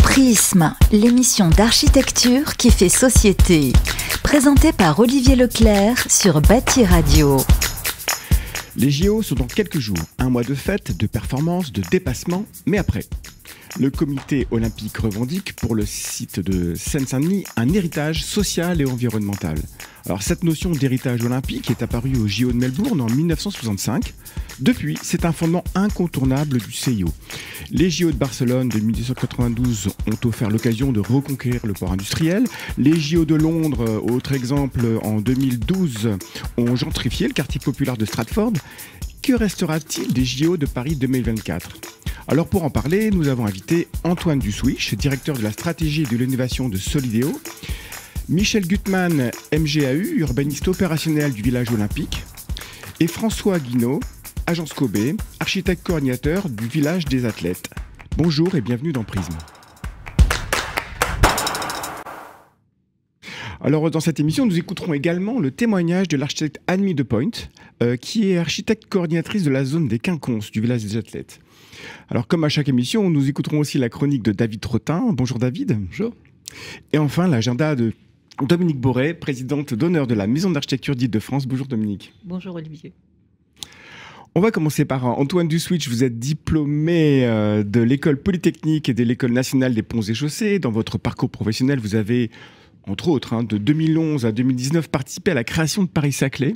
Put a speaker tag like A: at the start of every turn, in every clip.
A: Prisme, l'émission d'architecture qui fait société. Présentée par Olivier Leclerc sur Bâti Radio.
B: Les JO sont dans quelques jours. Un mois de fête, de performance, de dépassement, mais après. Le comité olympique revendique pour le site de Seine-Saint-Denis un héritage social et environnemental. Alors cette notion d'héritage olympique est apparue aux JO de Melbourne en 1965. Depuis, c'est un fondement incontournable du CIO. Les JO de Barcelone de 1992 ont offert l'occasion de reconquérir le port industriel. Les JO de Londres, autre exemple, en 2012, ont gentrifié le quartier populaire de Stratford. Que restera-t-il des JO de Paris 2024 ? Alors pour en parler, nous avons invité Antoine Dussouich, directeur de la stratégie et de l'innovation de Solideo, Michel Gutmann, MGAU, urbaniste opérationnel du village olympique, et François Guinaud, agence Kobe, architecte coordinateur du village des athlètes. Bonjour et bienvenue dans Prisme. Alors dans cette émission, nous écouterons également le témoignage de l'architecte Anne-Mie Depoint, qui est architecte coordinatrice de la zone des Quinconces du village des athlètes. Alors comme à chaque émission, nous écouterons aussi la chronique de David Trottin. Bonjour David. Bonjour. Et enfin l'agenda de Dominique Boré, présidente d'honneur de la Maison d'architecture d'Île-de-France. Bonjour Dominique.
C: Bonjour Olivier.
B: On va commencer par Antoine Dussouich. Vous êtes diplômé de l'école polytechnique et de l'école nationale des ponts et chaussées. Dans votre parcours professionnel, vous avez, entre autres, de 2011 à 2019, participé à la création de Paris-Saclay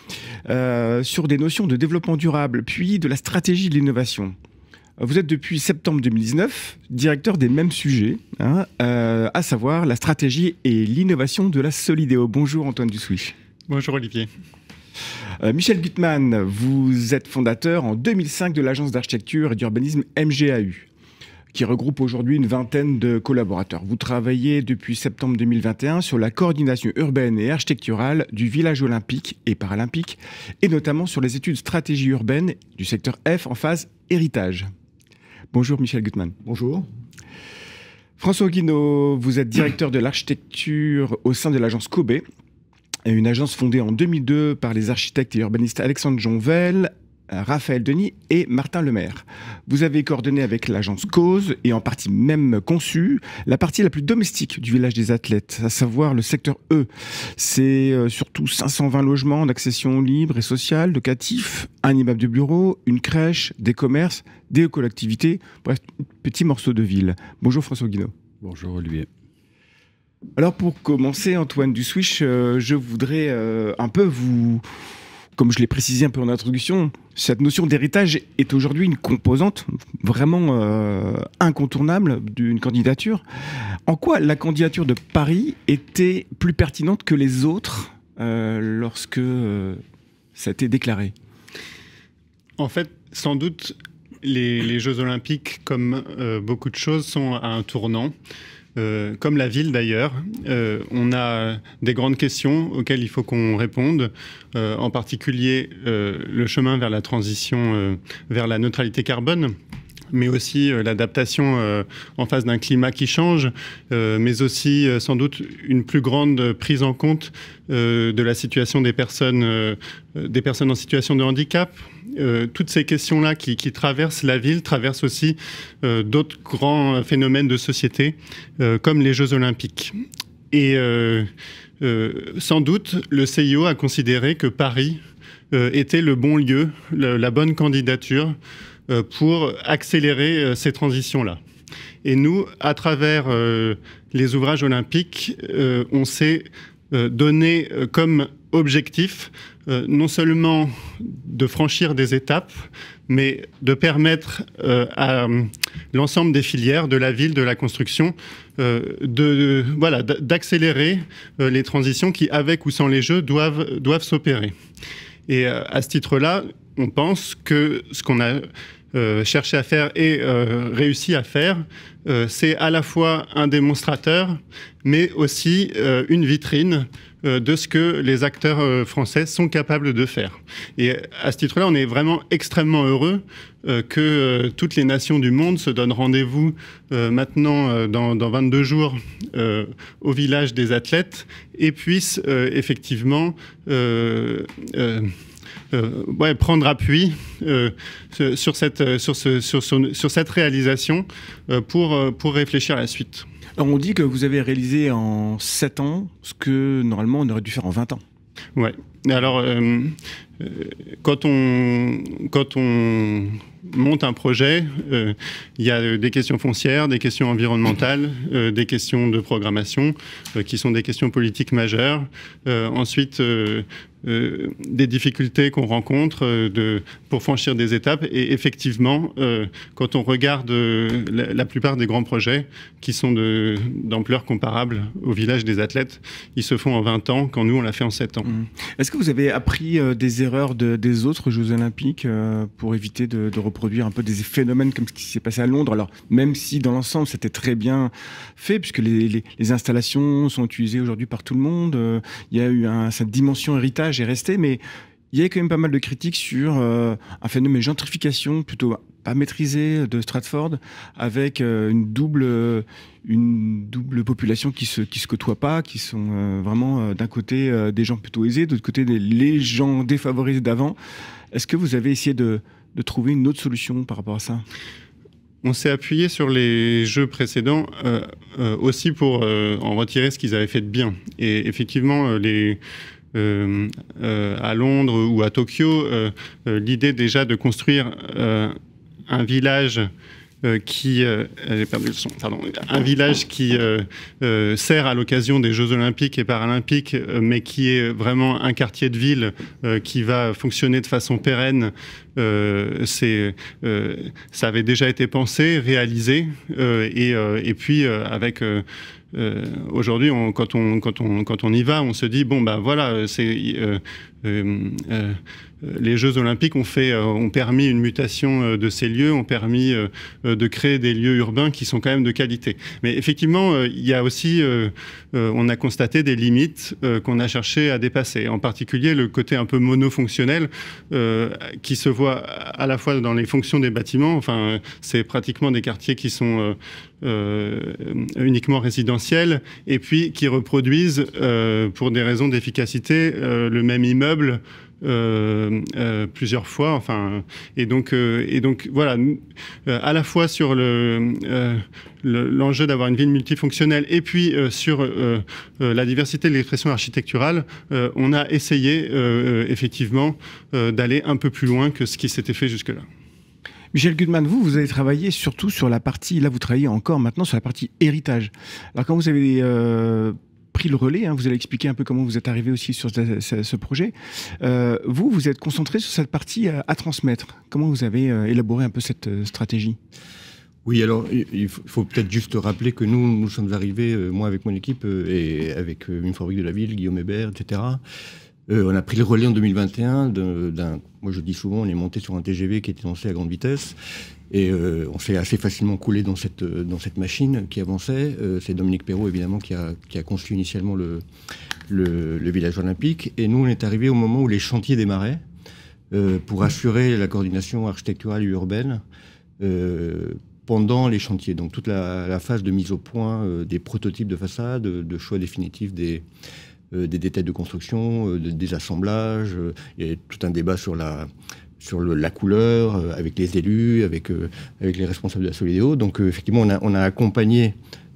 B: sur des notions de développement durable, puis de la stratégie de l'innovation. Vous êtes depuis septembre 2019 directeur des mêmes sujets, à savoir la stratégie et l'innovation de la Solideo. Bonjour Antoine Dussouich.
D: Bonjour Olivier.
B: Michel Gutmann, vous êtes fondateur en 2005 de l'agence d'architecture et d'urbanisme MGAU, qui regroupe aujourd'hui une vingtaine de collaborateurs. Vous travaillez depuis septembre 2021 sur la coordination urbaine et architecturale du village olympique et paralympique, et notamment sur les études stratégie urbaine du secteur F en phase héritage. Bonjour Michel Gutmann.
E: Bonjour.
B: François Guinaud, vous êtes directeur de l'architecture au sein de l'agence Kobe, une agence fondée en 2002 par les architectes et urbanistes Alexandre Jonvel, Raphaël Denis et Martin Lemaire. Vous avez coordonné avec l'agence Cause et en partie même conçu la partie la plus domestique du village des athlètes, à savoir le secteur E. C'est surtout 520 logements d'accession libre et sociale, locatifs, un immeuble de bureaux, une crèche, des commerces, des collectivités, bref, petit morceau de ville. Bonjour François Guinaud.
E: Bonjour Olivier.
B: Alors pour commencer, Antoine Dussouich, je voudrais un peu vous... Comme je l'ai précisé un peu en introduction, cette notion d'héritage est aujourd'hui une composante vraiment incontournable d'une candidature. En quoi la candidature de Paris était plus pertinente que les autres lorsque ça a été déclaré ?
D: En fait, sans doute, les Jeux Olympiques, comme beaucoup de choses, sont à un tournant. Comme la ville d'ailleurs, on a des grandes questions auxquelles il faut qu'on réponde, en particulier le chemin vers la transition vers la neutralité carbone, mais aussi l'adaptation en face d'un climat qui change, mais aussi sans doute une plus grande prise en compte de la situation des personnes en situation de handicap. Toutes ces questions-là qui traversent la ville traversent aussi d'autres grands phénomènes de société, comme les Jeux Olympiques. Et sans doute, le CIO a considéré que Paris était le bon lieu, la bonne candidature pour accélérer ces transitions-là. Et nous, à travers les ouvrages olympiques, on s'est donné comme objectif non seulement de franchir des étapes, mais de permettre à l'ensemble des filières de la ville, de la construction, d'accélérer les transitions qui, avec ou sans les Jeux, doivent s'opérer. Et à ce titre-là, on pense que ce qu'on a cherché à faire et réussi à faire, c'est à la fois un démonstrateur, mais aussi une vitrine de ce que les acteurs français sont capables de faire. Et à ce titre-là, on est vraiment extrêmement heureux que toutes les nations du monde se donnent rendez-vous maintenant dans 22 jours au village des athlètes et puissent effectivement prendre appui sur cette réalisation pour réfléchir à la suite.
B: Alors on dit que vous avez réalisé en 7 ans ce que normalement on aurait dû faire en 20 ans.
D: Ouais. Alors, quand on monte un projet, il y a des questions foncières, des questions environnementales, des questions de programmation, qui sont des questions politiques majeures. Ensuite, des difficultés qu'on rencontre pour franchir des étapes. Et effectivement, quand on regarde la plupart des grands projets qui sont d'ampleur comparable au village des athlètes, ils se font en 20 ans, quand nous, on l'a fait en 7 ans.
B: Est-ce que vous avez appris des erreurs des autres Jeux Olympiques pour éviter de reproduire un peu des phénomènes comme ce qui s'est passé à Londres? Alors, même si dans l'ensemble, c'était très bien fait, puisque les installations sont utilisées aujourd'hui par tout le monde, il y a eu cette dimension héritage est resté, mais il y a quand même pas mal de critiques sur un phénomène de gentrification plutôt pas maîtrisé de Stratford, avec une double population qui se côtoie pas, qui sont vraiment d'un côté des gens plutôt aisés, de l'autre côté les gens défavorisés d'avant. Est-ce que vous avez essayé de trouver une autre solution par rapport à ça?
D: On s'est appuyé sur les jeux précédents aussi pour en retirer ce qu'ils avaient fait de bien. Et effectivement, à Londres ou à Tokyo, l'idée déjà de construire un village j'ai perdu le son, pardon. Un village qui sert à l'occasion des Jeux Olympiques et Paralympiques, mais qui est vraiment un quartier de ville qui va fonctionner de façon pérenne. Ça avait déjà été pensé, réalisé, et puis avec aujourd'hui, quand on y va, on se dit bon bah voilà, les Jeux Olympiques ont permis une mutation de ces lieux, ont permis de créer des lieux urbains qui sont quand même de qualité. Mais effectivement, il y a aussi, on a constaté des limites qu'on a cherché à dépasser. En particulier, le côté un peu monofonctionnel qui se voit à la fois dans les fonctions des bâtiments. Enfin, c'est pratiquement des quartiers qui sont uniquement résidentiels et puis qui reproduisent, pour des raisons d'efficacité, le même immeuble plusieurs fois, enfin, et donc voilà, à la fois sur l'enjeu d'avoir une ville multifonctionnelle et puis sur la diversité de l'expression architecturale, on a essayé effectivement d'aller un peu plus loin que ce qui s'était fait jusque-là.
B: Michel Gutmann, vous avez travaillé surtout sur la partie, là vous travaillez encore maintenant sur la partie héritage. Alors quand vous avez pris le relais, vous allez expliquer un peu comment vous êtes arrivé aussi sur ce projet. Vous êtes concentré sur cette partie à transmettre. Comment vous avez élaboré un peu cette stratégie?
C: Oui, alors il faut peut-être juste rappeler que nous sommes arrivés, moi avec mon équipe et avec une fabrique de la ville, Guillaume Hébert, etc. On a pris le relais en 2021 moi je dis souvent, on est monté sur un TGV qui était lancé à grande vitesse. Et on s'est assez facilement coulé dans cette machine qui avançait. C'est Dominique Perrault, évidemment, qui a conçu initialement le village olympique. Et nous, on est arrivés au moment où les chantiers démarraient pour assurer la coordination architecturale et urbaine pendant les chantiers. Donc toute la phase de mise au point des prototypes de façade, de choix définitif des détails de construction, des assemblages. Il y a tout un débat sur la couleur, avec les élus, avec les responsables de la Solidéo. Donc effectivement, on a accompagné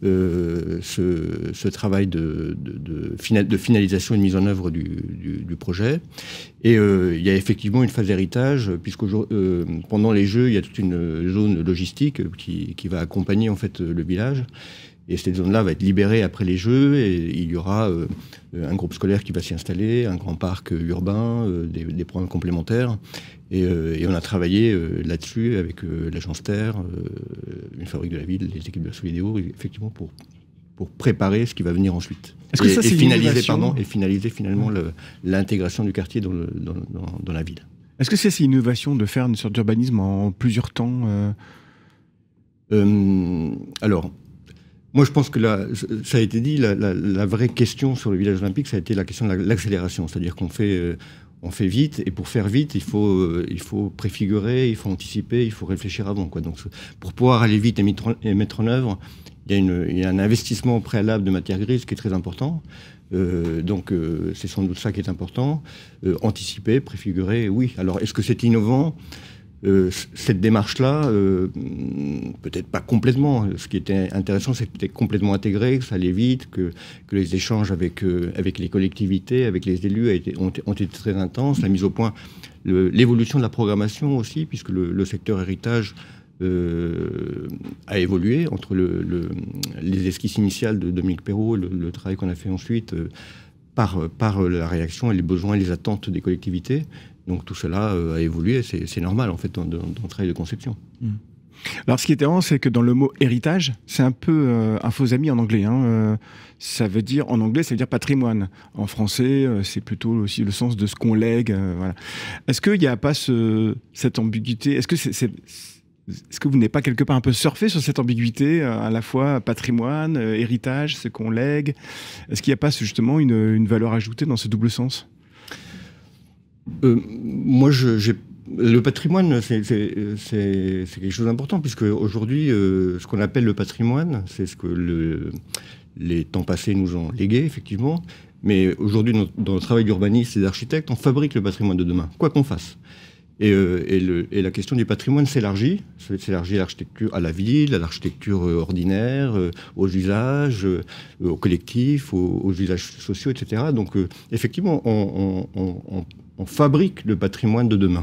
C: ce travail de finalisation et de mise en œuvre du projet. Et il y a effectivement une phase d'héritage, puisque pendant les Jeux, il y a toute une zone logistique qui va accompagner en fait le village. Et cette zone-là va être libérée après les Jeux et il y aura un groupe scolaire qui va s'y installer, un grand parc urbain, des programmes complémentaires. Et on a travaillé là-dessus avec l'agence Terre, une fabrique de la ville, les équipes de la Solidéo, effectivement pour préparer ce qui va venir ensuite.
B: Est-ce que ça, c'est
C: finaliser finalement l'intégration du quartier dans la ville.
B: Est-ce que c'est une innovation de faire une sorte d'urbanisme en plusieurs temps
C: Alors, moi, je pense que ça a été dit, la vraie question sur le village olympique, ça a été la question de l'accélération. C'est-à-dire qu'on fait vite, et pour faire vite, il faut préfigurer, il faut anticiper, il faut réfléchir avant, quoi. Donc, pour pouvoir aller vite et mettre en œuvre, il y a un investissement préalable de matière grise qui est très important. Donc c'est sans doute ça qui est important. Anticiper, préfigurer, oui. Alors est-ce que c'est innovant ? Cette démarche-là, peut-être pas complètement. Ce qui était intéressant, c'est que c'était complètement intégré, que ça allait vite, que les échanges avec les collectivités, avec les élus ont été très intenses. La mise au point, l'évolution de la programmation aussi, puisque le secteur héritage a évolué entre les esquisses initiales de Dominique Perrault et le travail qu'on a fait ensuite par la réaction et les besoins et les attentes des collectivités. Donc tout cela a évolué, c'est normal en fait dans le travail de conception.
B: Alors ce qui est intéressant, c'est que dans le mot héritage, c'est un peu un faux ami en anglais. Ça veut dire, en anglais, ça veut dire patrimoine. En français, c'est plutôt aussi le sens de ce qu'on lègue. Voilà. Est-ce qu'il n'y a pas cette ambiguïté ? Est-ce que vous n'avez pas quelque part un peu surfé sur cette ambiguïté, à la fois patrimoine, héritage, ce qu'on lègue ? Est-ce qu'il n'y a pas justement une valeur ajoutée dans ce double sens ?
C: Moi, le patrimoine, c'est quelque chose d'important, puisque aujourd'hui, ce qu'on appelle le patrimoine, c'est ce que les temps passés nous ont légué, effectivement. Mais aujourd'hui, dans le travail d'urbaniste et d'architecte, on fabrique le patrimoine de demain, quoi qu'on fasse. Et la question du patrimoine s'élargit à l'architecture, à la ville, à l'architecture ordinaire, aux usages, aux collectifs, aux usages sociaux, etc. Donc, effectivement, on fabrique le patrimoine de demain.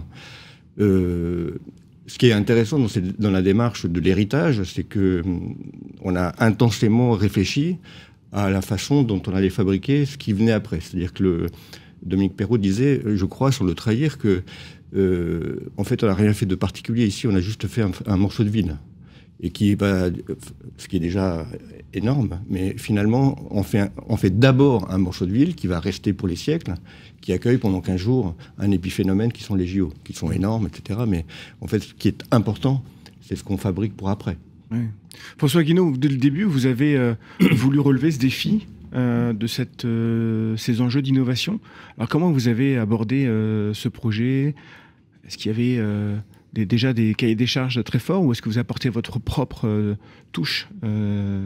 C: Ce qui est intéressant dans la démarche de l'héritage, c'est qu'on a intensément réfléchi à la façon dont on allait fabriquer ce qui venait après. C'est-à-dire que Dominique Perrault disait, je crois, sur le trahir, que en fait, on n'a rien fait de particulier ici, on a juste fait un morceau de ville. Et ce qui est déjà énorme, mais finalement, on fait d'abord un morceau de ville qui va rester pour les siècles, qui accueille pendant 15 jours un épiphénomène qui sont les JO, qui sont énormes, etc. Mais en fait, ce qui est important, c'est ce qu'on fabrique pour après.
B: Oui. François Guinaud, dès le début, vous avez voulu relever ce défi de ces enjeux d'innovation. Alors comment vous avez abordé ce projet ? Est-ce qu'il y avait déjà des cahiers des charges très forts, ou est-ce que vous apportez votre propre touche d'innovation ?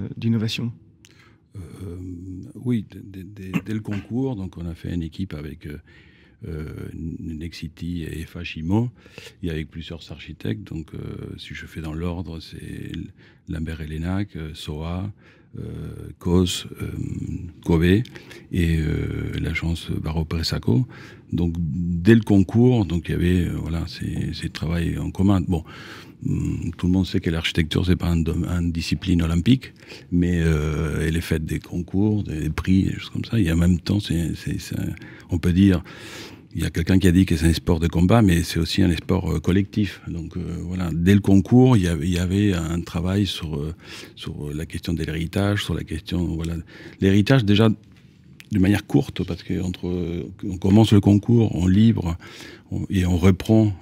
E: Oui, dès le concours, donc on a fait une équipe avec Nexity et FHIMO, et avec plusieurs architectes. Donc, si je fais dans l'ordre, c'est Lambert et Lénac, SOA, COS, Kobe et l'agence Barreau Pressaco. Donc, dès le concours, donc il y avait ces travail en commun. Bon, tout le monde sait que l'architecture, c'est pas une discipline olympique, mais elle est faite des concours, des prix, des choses comme ça. Et en même temps, on peut dire, il y a quelqu'un qui a dit que c'est un sport de combat, mais c'est aussi un sport collectif. Donc dès le concours, il y avait un travail sur la question de l'héritage, sur la question l'héritage déjà de manière courte, parce que on commence le concours, on livre et on reprend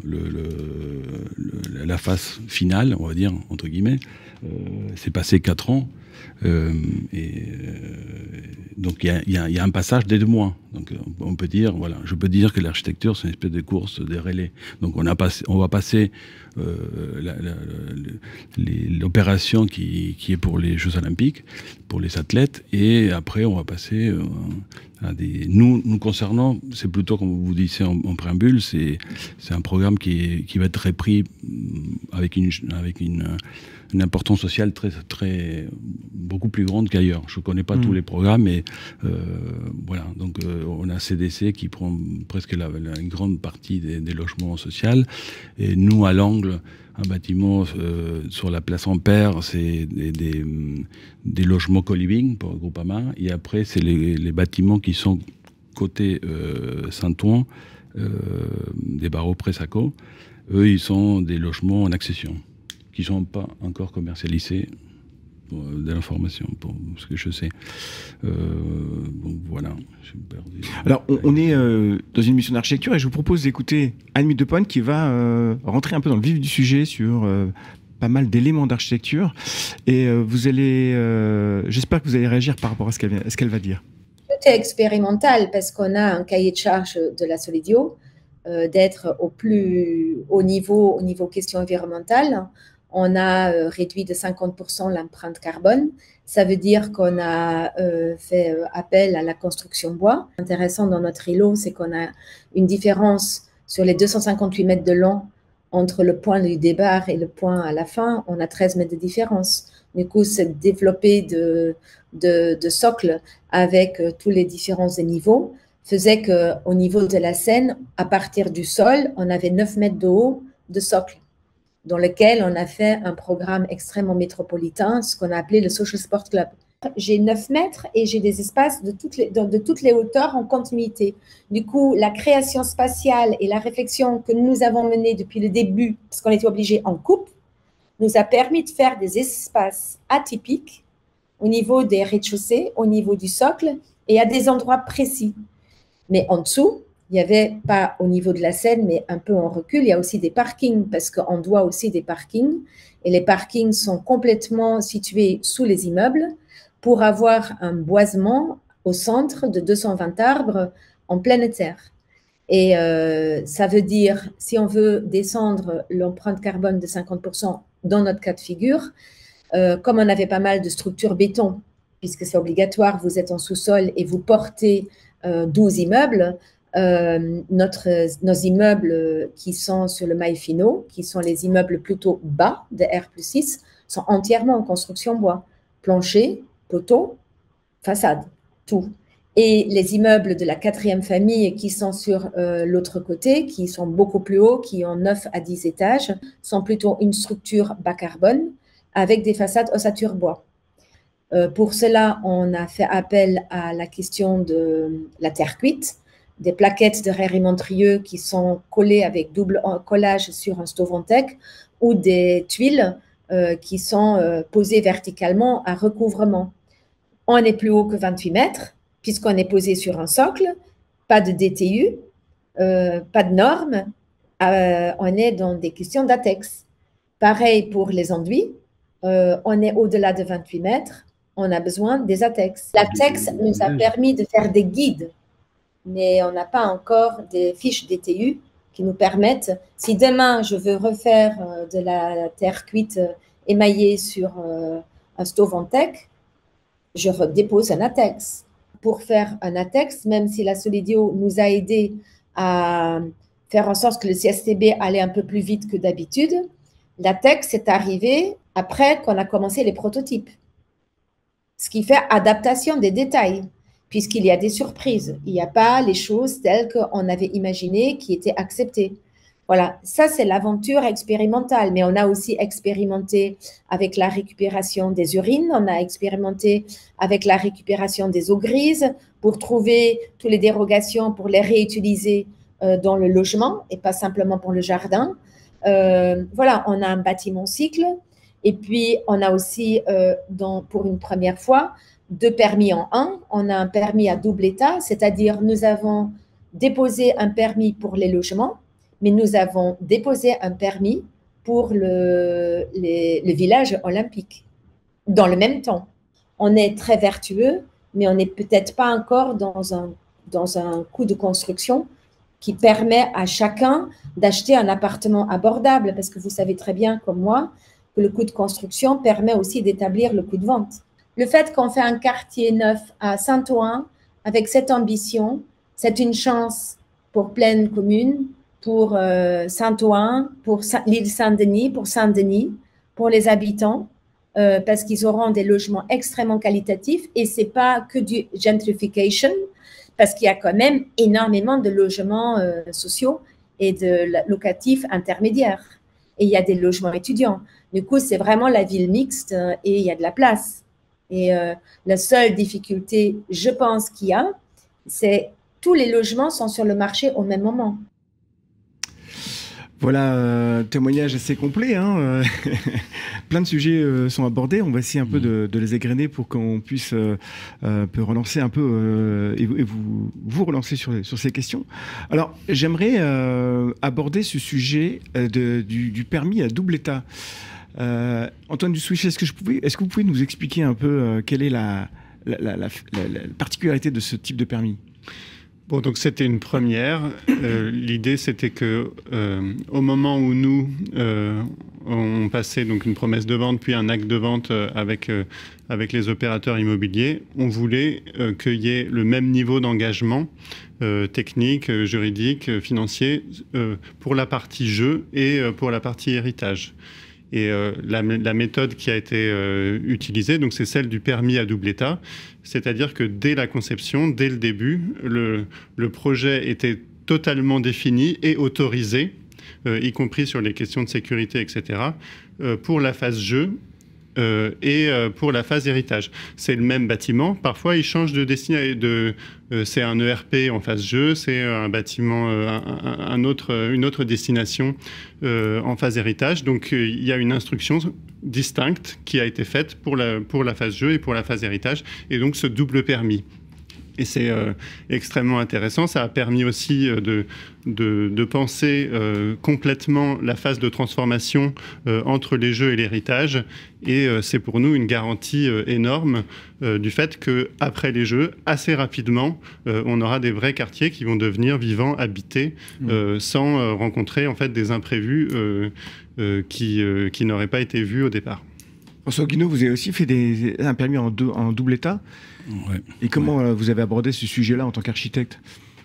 E: la phase finale, on va dire entre guillemets. C'est passé 4 ans. Donc il y a un passage des 2 mois. Donc on peut dire, je peux dire que l'architecture c'est une espèce de course de relais. Donc on va passer l'opération qui est pour les Jeux Olympiques, pour les athlètes, et après on va passer à des. Nous concernant, c'est plutôt comme vous disiez en préambule, c'est un programme qui va être repris avec une importance sociale beaucoup plus grande qu'ailleurs. Je ne connais pas tous les programmes, mais donc on a CDC qui prend presque une grande partie des logements sociaux, et nous à l'angle, un bâtiment sur la place Ampère, c'est des logements co-living pour Groupama, et après c'est les bâtiments qui sont côté Saint-Ouen, des barreaux Pressaco. Eux, ils sont des logements en accession, qui ne sont pas encore commercialisés, de l'information, pour ce que je sais. Voilà.
B: Alors, on est dans une mission d'architecture, et je vous propose d'écouter Anne Depogne qui va rentrer un peu dans le vif du sujet sur pas mal d'éléments d'architecture. Et vous allez, j'espère que vous allez réagir par rapport à ce qu'elle va dire.
F: Tout est expérimental parce qu'on a un cahier de charge de la Solidio, d'être au plus haut niveau question environnementale. on a réduit de 50% l'empreinte carbone. Ça veut dire qu'on a fait appel à la construction bois. Intéressant dans notre îlot, c'est qu'on a une différence sur les 258 mètres de long entre le point du départ et le point à la fin. On a 13 mètres de différence. Du coup, c'est développé de socle avec tous les différents niveaux faisait qu'au niveau de la Seine, à partir du sol, on avait 9 mètres de haut de socle, dans lequel on a fait un programme extrêmement métropolitain, ce qu'on a appelé le Social Sport Club. J'ai 9 mètres et j'ai des espaces de toutes les hauteurs en continuité. Du coup, la création spatiale et la réflexion que nous avons menée depuis le début, parce qu'on était obligé en coupe, nous a permis de faire des espaces atypiques au niveau des rez-de-chaussée, au niveau du socle et à des endroits précis. Mais en dessous, il n'y avait pas au niveau de la Seine, mais un peu en recul, il y a aussi des parkings, parce qu'on doit aussi des parkings. Et les parkings sont complètement situés sous les immeubles pour avoir un boisement au centre de 220 arbres en pleine terre. Et ça veut dire, si on veut descendre l'empreinte carbone de 50% dans notre cas de figure, comme on avait pas mal de structures béton, puisque c'est obligatoire, vous êtes en sous-sol et vous portez 12 immeubles, nos immeubles qui sont sur le mail finaux, qui sont les immeubles plutôt bas de R+6, sont entièrement en construction bois. Plancher, poteau, façade, tout. Et les immeubles de la 4e famille qui sont sur l'autre côté, qui sont beaucoup plus hauts, qui ont 9 à 10 étages, sont plutôt une structure bas carbone avec des façades ossature bois. Pour cela, on a fait appel à la question de la terre cuite, des plaquettes de Réry-Montrieux qui sont collées avec double collage sur un Stovantec ou des tuiles qui sont posées verticalement à recouvrement. On est plus haut que 28 mètres puisqu'on est posé sur un socle, pas de DTU, pas de normes, on est dans des questions d'ATEX. Pareil pour les enduits, on est au-delà de 28 mètres, on a besoin des ATEX. L'ATEX nous a permis de faire des guides, mais on n'a pas encore des fiches DTU qui nous permettent, si demain je veux refaire de la terre cuite émaillée sur un Stovantec, je redépose un ATEX. Pour faire un ATEX, même si la Solidio nous a aidés à faire en sorte que le CSTB allait un peu plus vite que d'habitude, l'ATEX est arrivé après qu'on a commencé les prototypes. Ce qui fait adaptation des détails, puisqu'il y a des surprises. Il n'y a pas les choses telles qu'on avait imaginées qui étaient acceptées. Voilà, ça c'est l'aventure expérimentale, mais on a aussi expérimenté avec la récupération des urines, on a expérimenté avec la récupération des eaux grises pour trouver toutes les dérogations pour les réutiliser dans le logement et pas simplement pour le jardin. Voilà, on a un bâtiment cycle et puis on a aussi, pour une première fois, 2 permis en un. On a un permis à double état, c'est-à-dire nous avons déposé un permis pour les logements, mais nous avons déposé un permis pour le village olympique. Dans le même temps, on est très vertueux, mais on n'est peut-être pas encore dans un coût de construction qui permet à chacun d'acheter un appartement abordable, parce que vous savez très bien, comme moi, que le coût de construction permet aussi d'établir le coût de vente. Le fait qu'on fait un quartier neuf à Saint-Ouen, avec cette ambition, c'est une chance pour Plaine Commune, pour Saint-Ouen, pour l'île Saint-Denis, pour Saint-Denis, pour les habitants, parce qu'ils auront des logements extrêmement qualitatifs et ce n'est pas que du gentrification, parce qu'il y a quand même énormément de logements sociaux et de locatifs intermédiaires. Et il y a des logements étudiants. Du coup, c'est vraiment la ville mixte et il y a de la place. Et la seule difficulté, je pense, qu'il y a, c'est tous les logements sont sur le marché au même moment.
B: Voilà, témoignage assez complet. Hein. Plein de sujets sont abordés. On va essayer un peu de les égrener pour qu'on puisse peut relancer un peu et vous relancer sur ces questions. Alors, j'aimerais aborder ce sujet du permis à double état. Antoine Dussouchet, est-ce que vous pouvez nous expliquer un peu quelle est la particularité de ce type de permis ?
D: Bon, donc c'était une première. L'idée, c'était que au moment où nous on passait donc une promesse de vente puis un acte de vente avec les opérateurs immobiliers, on voulait qu'il y ait le même niveau d'engagement technique, juridique, financier pour la partie jeu et pour la partie héritage. Et la méthode qui a été utilisée, donc c'est celle du permis à double état, c'est-à-dire que dès la conception, dès le début, le projet était totalement défini et autorisé, y compris sur les questions de sécurité, etc., pour la phase jeu et pour la phase héritage. C'est le même bâtiment, parfois il change de destination, c'est un ERP en phase jeu, c'est un bâtiment, une autre destination en phase héritage. Donc il y a une instruction distincte qui a été faite pour la phase jeu et pour la phase héritage, et donc ce double permis. Et c'est extrêmement intéressant. Ça a permis aussi de penser complètement la phase de transformation entre les jeux et l'héritage. Et c'est pour nous une garantie énorme du fait qu'après les jeux, assez rapidement, on aura des vrais quartiers qui vont devenir vivants, habités, sans rencontrer en fait des imprévus qui n'auraient pas été vus au départ.
B: François Guinaud, vous avez aussi fait un permis en double état.
E: Ouais.
B: Et comment vous avez abordé ce sujet-là en tant qu'architecte?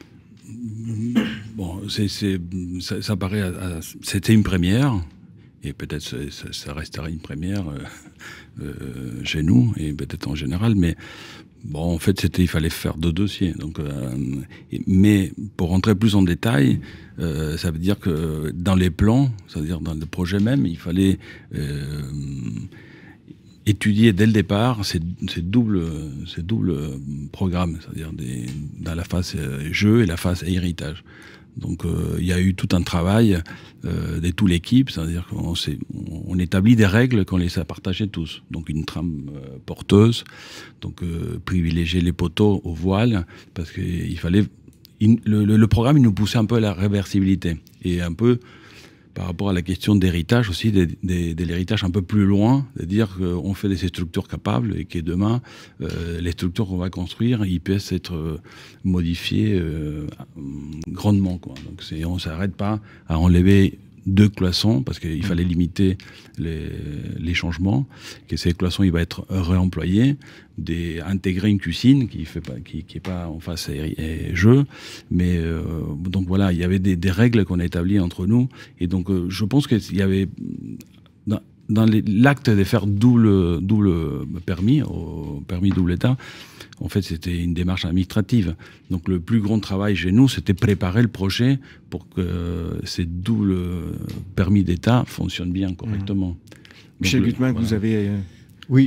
E: Bon, ça paraît... C'était une première, et peut-être ça restera une première chez nous, et peut-être en général, mais bon, en fait, il fallait faire 2 dossiers. Donc, mais pour rentrer plus en détail, ça veut dire que dans les plans, c'est-à-dire dans le projet même, il fallait... étudier dès le départ ces doubles programmes, c'est-à-dire dans la phase jeu et la phase héritage. Donc il y a eu tout un travail de toute l'équipe, c'est-à-dire qu'on établit des règles qu'on les a partagées tous. Donc une trame porteuse, donc privilégier les poteaux au voile, parce qu'il fallait... Le programme, il nous poussait un peu à la réversibilité, et un peu... par rapport à la question d'héritage aussi, de l'héritage un peu plus loin, de dire qu'on fait des structures capables et que demain, les structures qu'on va construire, ils peuvent être modifiées grandement, quoi. Donc on ne s'arrête pas à enlever 2 cloisons, parce qu'il fallait limiter les changements, que ces cloisons, il va être réemployé, intégrer une cuisine qui est pas en face jeu, mais donc voilà, il y avait des règles qu'on a établies entre nous, et donc je pense qu'il y avait dans l'acte de faire double permis, au permis double état, en fait, c'était une démarche administrative. Donc, le plus grand travail chez nous, c'était préparer le projet pour que ces doubles permis d'État fonctionnent bien, correctement.
B: Michel Guttmann, voilà. Vous avez...
C: Oui,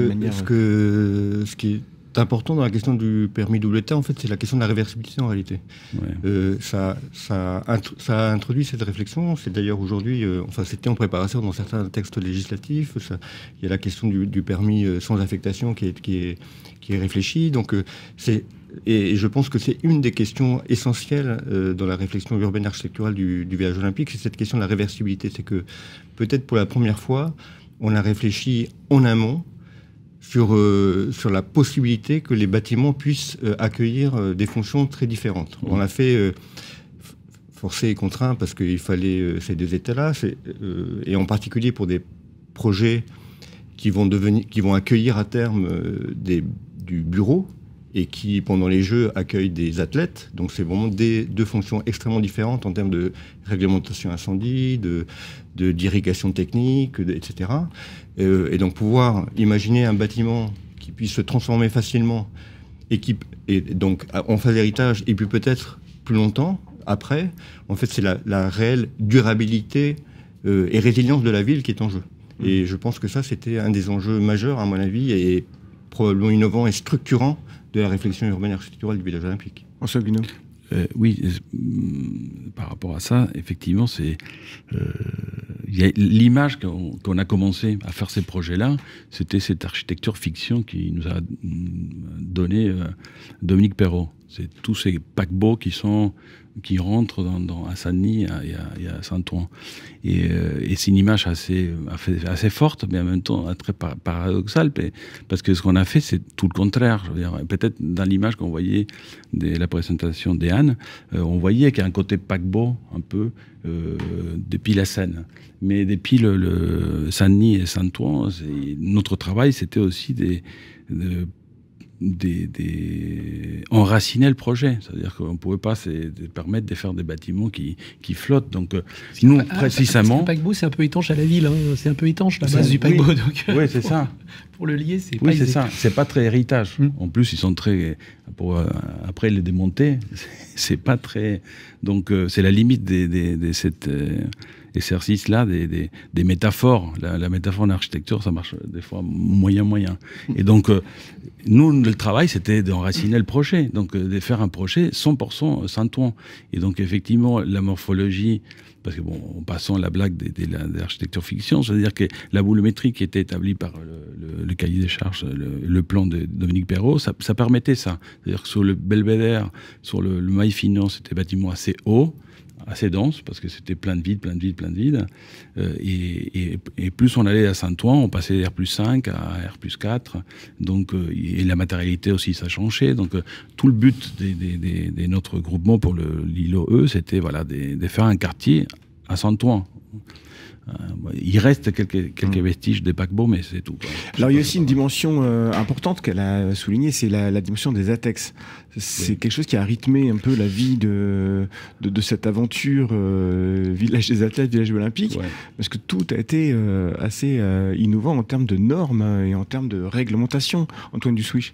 C: ce qui est important dans la question du permis double état, en fait, c'est la question de la réversibilité en réalité. Ouais. Ça a introduit cette réflexion. C'est d'ailleurs aujourd'hui, c'était en préparation dans certains textes législatifs. Il y a la question du permis sans affectation qui est réfléchie. Donc, et je pense que c'est une des questions essentielles dans la réflexion urbaine architecturale du village olympique, c'est cette question de la réversibilité. C'est que peut-être pour la première fois, on a réfléchi en amont sur la possibilité que les bâtiments puissent accueillir des fonctions très différentes. On l'a fait forcé et contraint parce qu'il fallait ces 2 états-là, et en particulier pour des projets qui vont accueillir à terme du bureau et qui, pendant les Jeux, accueillent des athlètes. Donc c'est vraiment 2 fonctions extrêmement différentes en termes de réglementation incendie, d'irrigation technique, etc. Et donc pouvoir imaginer un bâtiment qui puisse se transformer facilement et donc en phase héritage, et puis peut-être plus longtemps après, en fait c'est la réelle durabilité et résilience de la ville qui est en jeu. Et je pense que ça, c'était un des enjeux majeurs, à mon avis, et probablement innovant et structurant de la réflexion urbaine architecturale du village olympique.
B: François Guinaud.
E: Oui, par rapport à ça, effectivement, l'image qu'on a commencé à faire ces projets-là, c'était cette architecture fiction qui nous a donné Dominique Perrault. C'est tous ces paquebots qui rentrent à Saint-Denis et à Saint-Ouen. Et c'est une image assez forte, mais en même temps très paradoxale, parce que ce qu'on a fait, c'est tout le contraire. Je veux dire, peut-être dans l'image qu'on voyait de la présentation d'Anne, on voyait qu'il y a un côté paquebot, un peu, depuis la Seine. Mais depuis le Saint-Denis et Saint-Ouen, notre travail, c'était aussi enraciner le projet, c'est-à-dire qu'on ne pouvait pas se permettre de faire des bâtiments qui flottent. Donc nous, précisément...
G: Le paquebot, c'est un peu étanche à la ville, hein. C'est un peu étanche la base du paquebot.
E: Oui, c'est ça.
G: Pour le lier, c'est
E: pas... Oui, c'est ça. C'est pas très héritage. En plus, ils sont très... après les démonter, c'est pas très... Donc c'est la limite de cet exercice-là, des métaphores. La métaphore en architecture, ça marche des fois moyen. Et donc, nous, le travail, c'était d'enraciner le projet, donc de faire un projet 100% Saint-Ouen. Et donc, effectivement, la morphologie... Parce que, bon, en passant la blague de l'architecture fiction, c'est-à-dire que la volumétrie qui était établie par le cahier des charges, le plan de Dominique Perrault, ça permettait ça. C'est-à-dire que sur le belvédère, sur le mail finant, c'était bâtiment assez haut, assez dense, parce que c'était plein de vide. Et plus on allait à Saint-Ouen, on passait de R+5 à R+4. Donc, et la matérialité aussi, ça changeait. Donc, tout le but de notre groupement pour l'îlot E, c'était voilà, de faire un quartier à Saint-Ouen. Il reste quelques vestiges des paquebots, mais c'est tout.
B: Alors il y a aussi une dimension importante qu'elle a soulignée, c'est la dimension des ATEX. C'est quelque chose qui a rythmé un peu la vie de cette aventure village des athlètes, village olympique, parce que tout a été assez innovant en termes de normes et en termes de réglementation. Antoine Dussouich.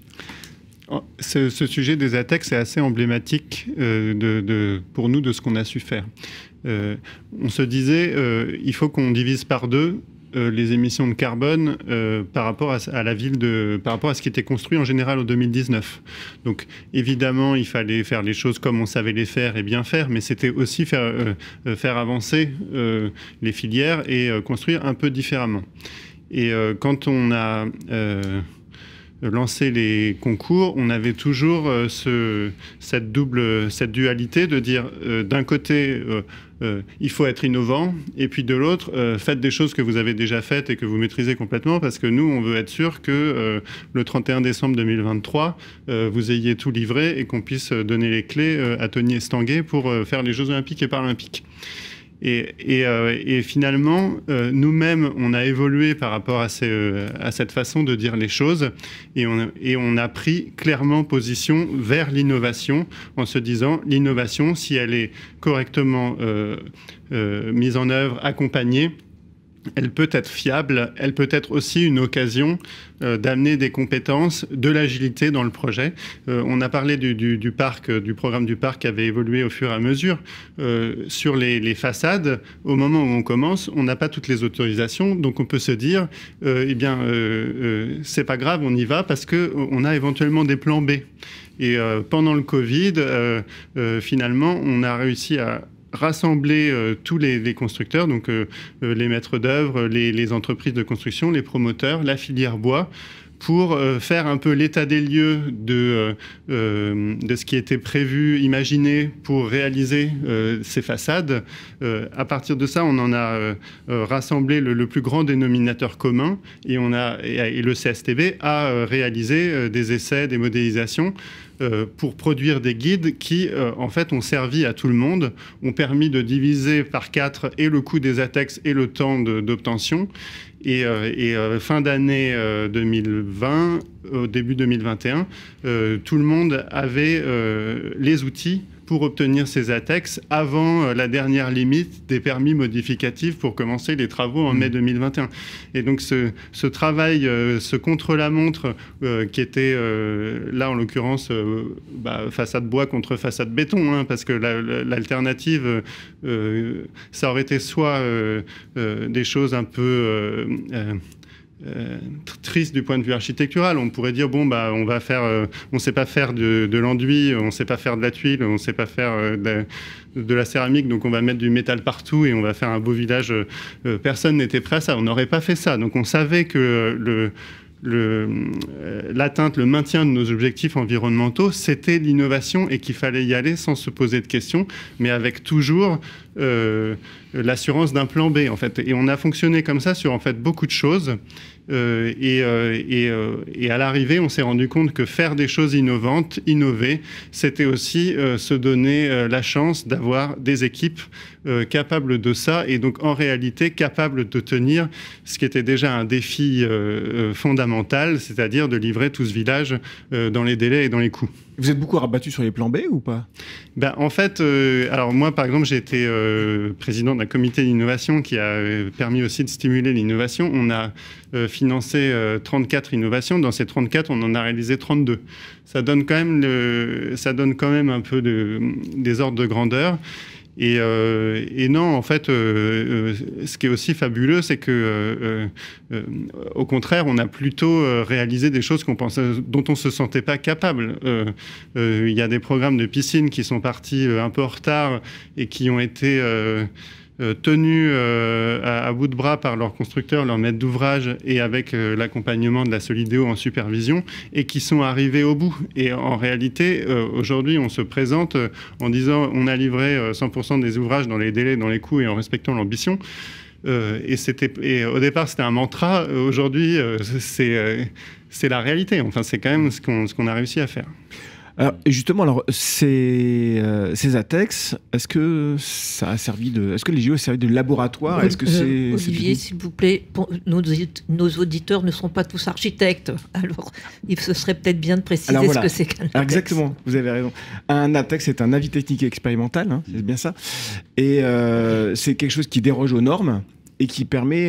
D: Ce sujet des ATEX est assez emblématique pour nous de ce qu'on a su faire. On se disait, il faut qu'on divise par deux les émissions de carbone par rapport à la ville, par rapport à ce qui était construit en général en 2019. Donc évidemment, il fallait faire les choses comme on savait les faire et bien faire, mais c'était aussi faire avancer les filières et construire un peu différemment. Et quand on a lancer les concours, on avait toujours cette dualité de dire d'un côté il faut être innovant, et puis de l'autre faites des choses que vous avez déjà faites et que vous maîtrisez complètement, parce que nous on veut être sûr que le 31 décembre 2023 vous ayez tout livré et qu'on puisse donner les clés à Tony Estanguet pour faire les Jeux Olympiques et Paralympiques. Et finalement, nous-mêmes, on a évolué par rapport à cette façon de dire les choses, et on a pris clairement position vers l'innovation, en se disant, l'innovation, si elle est correctement mise en œuvre, accompagnée, elle peut être fiable, elle peut être aussi une occasion d'amener des compétences, de l'agilité dans le projet. On a parlé du parc, du programme du parc qui avait évolué au fur et à mesure. Sur les façades, au moment où on commence, on n'a pas toutes les autorisations, donc on peut se dire, c'est pas grave, on y va parce qu'on a éventuellement des plans B. Et pendant le Covid, finalement, on a réussi à rassembler tous les constructeurs, donc les maîtres d'œuvre, les entreprises de construction, les promoteurs, la filière bois, pour faire un peu l'état des lieux de ce qui était prévu, imaginé pour réaliser ces façades. À partir de ça, on en a rassemblé le plus grand dénominateur commun, et le CSTB a réalisé des essais, des modélisations pour produire des guides qui, en fait, ont servi à tout le monde, ont permis de diviser par 4 et le coût des ATEX et le temps d'obtention. Et fin d'année 2020, au début 2021, tout le monde avait les outils pour obtenir ces ATEX avant la dernière limite des permis modificatifs pour commencer les travaux en mai 2021. Et donc ce travail, ce contre-la-montre qui était là en l'occurrence façade bois contre façade béton, hein, parce que l'alternative, ça aurait été soit des choses un peu triste du point de vue architectural. On pourrait dire on va faire, on sait pas faire de l'enduit, on sait pas faire de la tuile, on sait pas faire de la céramique, donc on va mettre du métal partout et on va faire un beau village. Personne n'était prêt à ça. On n'aurait pas fait ça. Donc on savait que l'atteinte, le maintien de nos objectifs environnementaux, c'était l'innovation et qu'il fallait y aller sans se poser de questions, mais avec toujours l'assurance d'un plan B, en fait. Et on a fonctionné comme ça sur, en fait, beaucoup de choses. Et à l'arrivée, on s'est rendu compte que faire des choses innovantes, innover, c'était aussi se donner la chance d'avoir des équipes capables de ça, et donc en réalité capables de tenir ce qui était déjà un défi fondamental, c'est-à-dire de livrer tout ce village dans les délais et dans les coûts.
B: Vous êtes beaucoup rabattu sur les plans B ou pas?
D: En fait, alors moi, par exemple, j'ai été président d'un comité d'innovation qui a permis aussi de stimuler l'innovation. On a financé 34 innovations. Dans ces 34, on en a réalisé 32. Ça donne quand même un peu des ordres de grandeur. Et non, en fait, ce qui est aussi fabuleux, c'est que, au contraire, on a plutôt réalisé des choses dont on ne se sentait pas capable. Il y a des programmes de piscine qui sont partis un peu en retard et qui ont été tenus à bout de bras par leur constructeur, leur maître d'ouvrage, et avec l'accompagnement de la Solidéo en supervision, et qui sont arrivés au bout. Et en réalité, aujourd'hui, on se présente en disant on a livré 100% des ouvrages dans les délais, dans les coûts et en respectant l'ambition. Et au départ, c'était un mantra. Aujourd'hui, c'est la réalité. Enfin, c'est quand même ce qu'on a réussi à faire.
B: Alors, justement, ces ATEX, est-ce que ça a servi est-ce que les JO ont servi de laboratoire? Est-ce que
H: Olivier, s'il vous plaît, nos auditeurs ne sont pas tous architectes. Alors, ce serait peut-être bien de préciser ce que c'est qu'un ATEX.
B: Exactement, vous avez raison. Un ATEX, c'est un avis technique et expérimental, hein, c'est bien ça. Et c'est quelque chose qui déroge aux normes et qui permet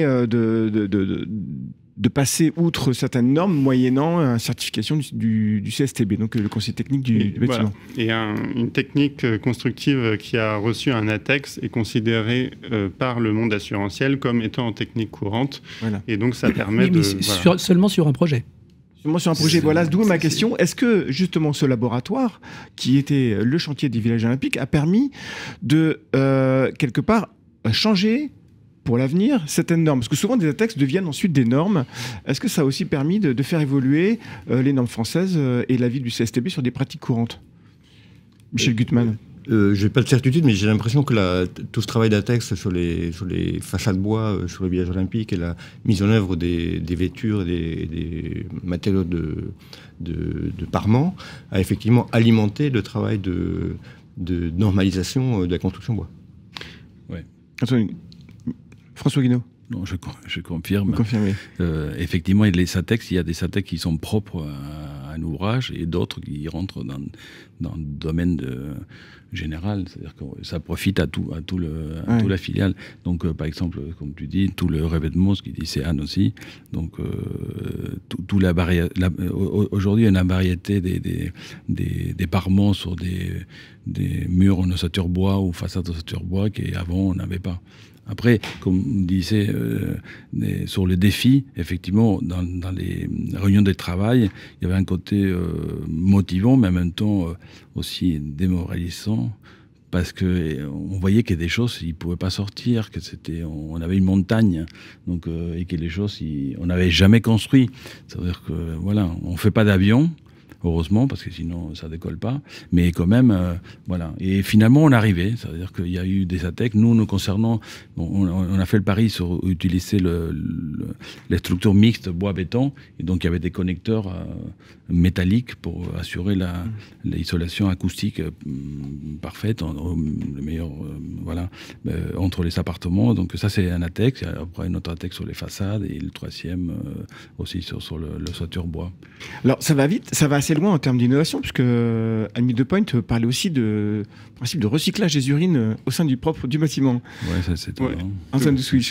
B: de passer outre certaines normes moyennant une certification du CSTB, donc le Conseil technique du bâtiment.
D: Voilà. Et une technique constructive qui a reçu un ATEX est considérée par le monde assurantiel comme étant en technique courante. Voilà. Et donc ça permet
G: seulement sur un projet.
B: Seulement sur un projet, voilà, d'où ma question. Est-ce que justement ce laboratoire, qui était le chantier des villages olympiques, a permis de, quelque part, changer pour l'avenir certaines normes? Parce que souvent des ATEX deviennent ensuite des normes. Est-ce que ça a aussi permis de faire évoluer les normes françaises et l'avis du CSTB sur des pratiques courantes? Michel Gutmann.
C: Je n'ai pas de certitude, mais j'ai l'impression que tout ce travail d'ATEX sur les façades bois, sur le village olympique, et la mise en œuvre des vêtures et des matériaux de parement a effectivement alimenté le travail de normalisation de la construction bois.
E: Ouais.
B: François Guinaud.
E: Non, je confirme.
B: Vous confirmez.
E: Effectivement, les ATEX, il y a des ATEX qui sont propres à un ouvrage et d'autres qui rentrent dans le domaine général. C'est-à-dire que ça profite à toute la filiale. Donc, par exemple, comme tu dis, tout le revêtement, ce qui dit c'est Anne aussi. Donc, aujourd'hui, il y a une variété des parements sur des murs en ossature bois ou façades ossature bois qu'avant, on n'avait pas. Après, comme on disait, sur le défi, effectivement, dans les réunions de travail, il y avait un côté motivant, mais en même temps aussi démoralisant, parce qu'on voyait qu'il y a des choses, ils ne pouvaient pas sortir, on avait une montagne, donc, et que les choses, on n'avait jamais construit. C'est-à-dire que, voilà, on ne fait pas d'avion, heureusement, parce que sinon ça décolle pas, mais quand même, voilà. Et finalement, on arrivait, c'est-à-dire qu'il y a eu des ATEX. Nous concernant, on a fait le pari sur utiliser les structures mixtes bois-béton, et donc il y avait des connecteurs métalliques pour assurer l'isolation acoustique parfaite, le meilleur, voilà, entre les appartements. Donc ça, c'est un ATEX. Après, un autre ATEX sur les façades, et le troisième aussi sur l'ossature bois.
B: Alors, ça va vite, ça va assez loin en termes d'innovation, puisque Anne Middepoint parlait aussi du principe de recyclage des urines au sein du bâtiment.
E: Ouais, ça c'est
B: Antoine de Switch.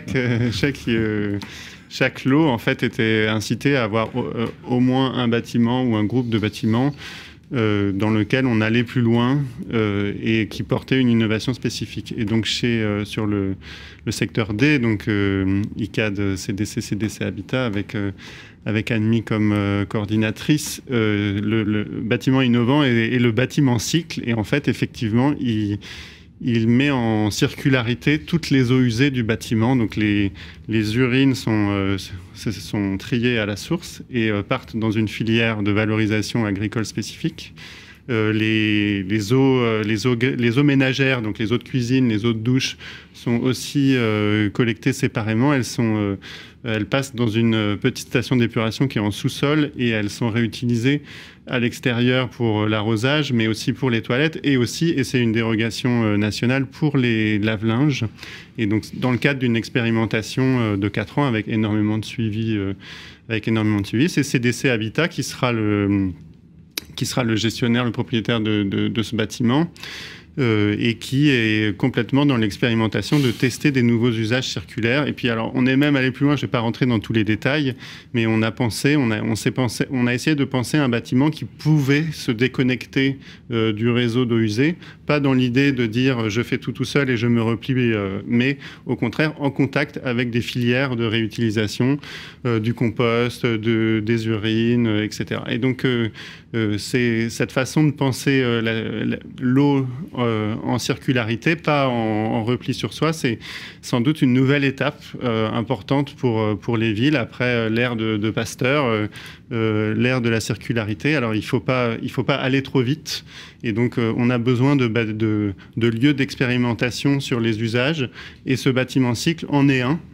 D: Chaque lot, en fait, était incité à avoir au moins un bâtiment ou un groupe de bâtiments dans lequel on allait plus loin et qui portait une innovation spécifique. Et donc, sur le secteur D, donc ICAD, CDC Habitat, avec Anne-Mi comme coordinatrice, le bâtiment innovant est le bâtiment cycle. Et en fait, effectivement, il met en circularité toutes les eaux usées du bâtiment. Donc les urines sont triées à la source et partent dans une filière de valorisation agricole spécifique. Les eaux ménagères, donc les eaux de cuisine, les eaux de douche, sont aussi collectées séparément. Elles passent dans une petite station d'épuration qui est en sous-sol et elles sont réutilisées à l'extérieur pour l'arrosage, mais aussi pour les toilettes et c'est une dérogation nationale, pour les lave-linges. Et donc, dans le cadre d'une expérimentation de 4 ans avec énormément de suivi, c'est CDC Habitat qui sera le gestionnaire, le propriétaire de ce bâtiment, et qui est complètement dans l'expérimentation de tester des nouveaux usages circulaires. Et puis alors, on est même allé plus loin, je ne vais pas rentrer dans tous les détails, mais on a essayé de penser à un bâtiment qui pouvait se déconnecter du réseau d'eau usée, pas dans l'idée de dire je fais tout seul et je me replie, mais au contraire en contact avec des filières de réutilisation, du compost, des urines, etc. Et donc c'est cette façon de penser l'eau en circularité, pas en repli sur soi. C'est sans doute une nouvelle étape importante pour les villes après l'ère de Pasteur, l'ère de la circularité. Alors il faut pas aller trop vite, et donc on a besoin de lieux d'expérimentation sur les usages, et ce bâtiment cycle en est un,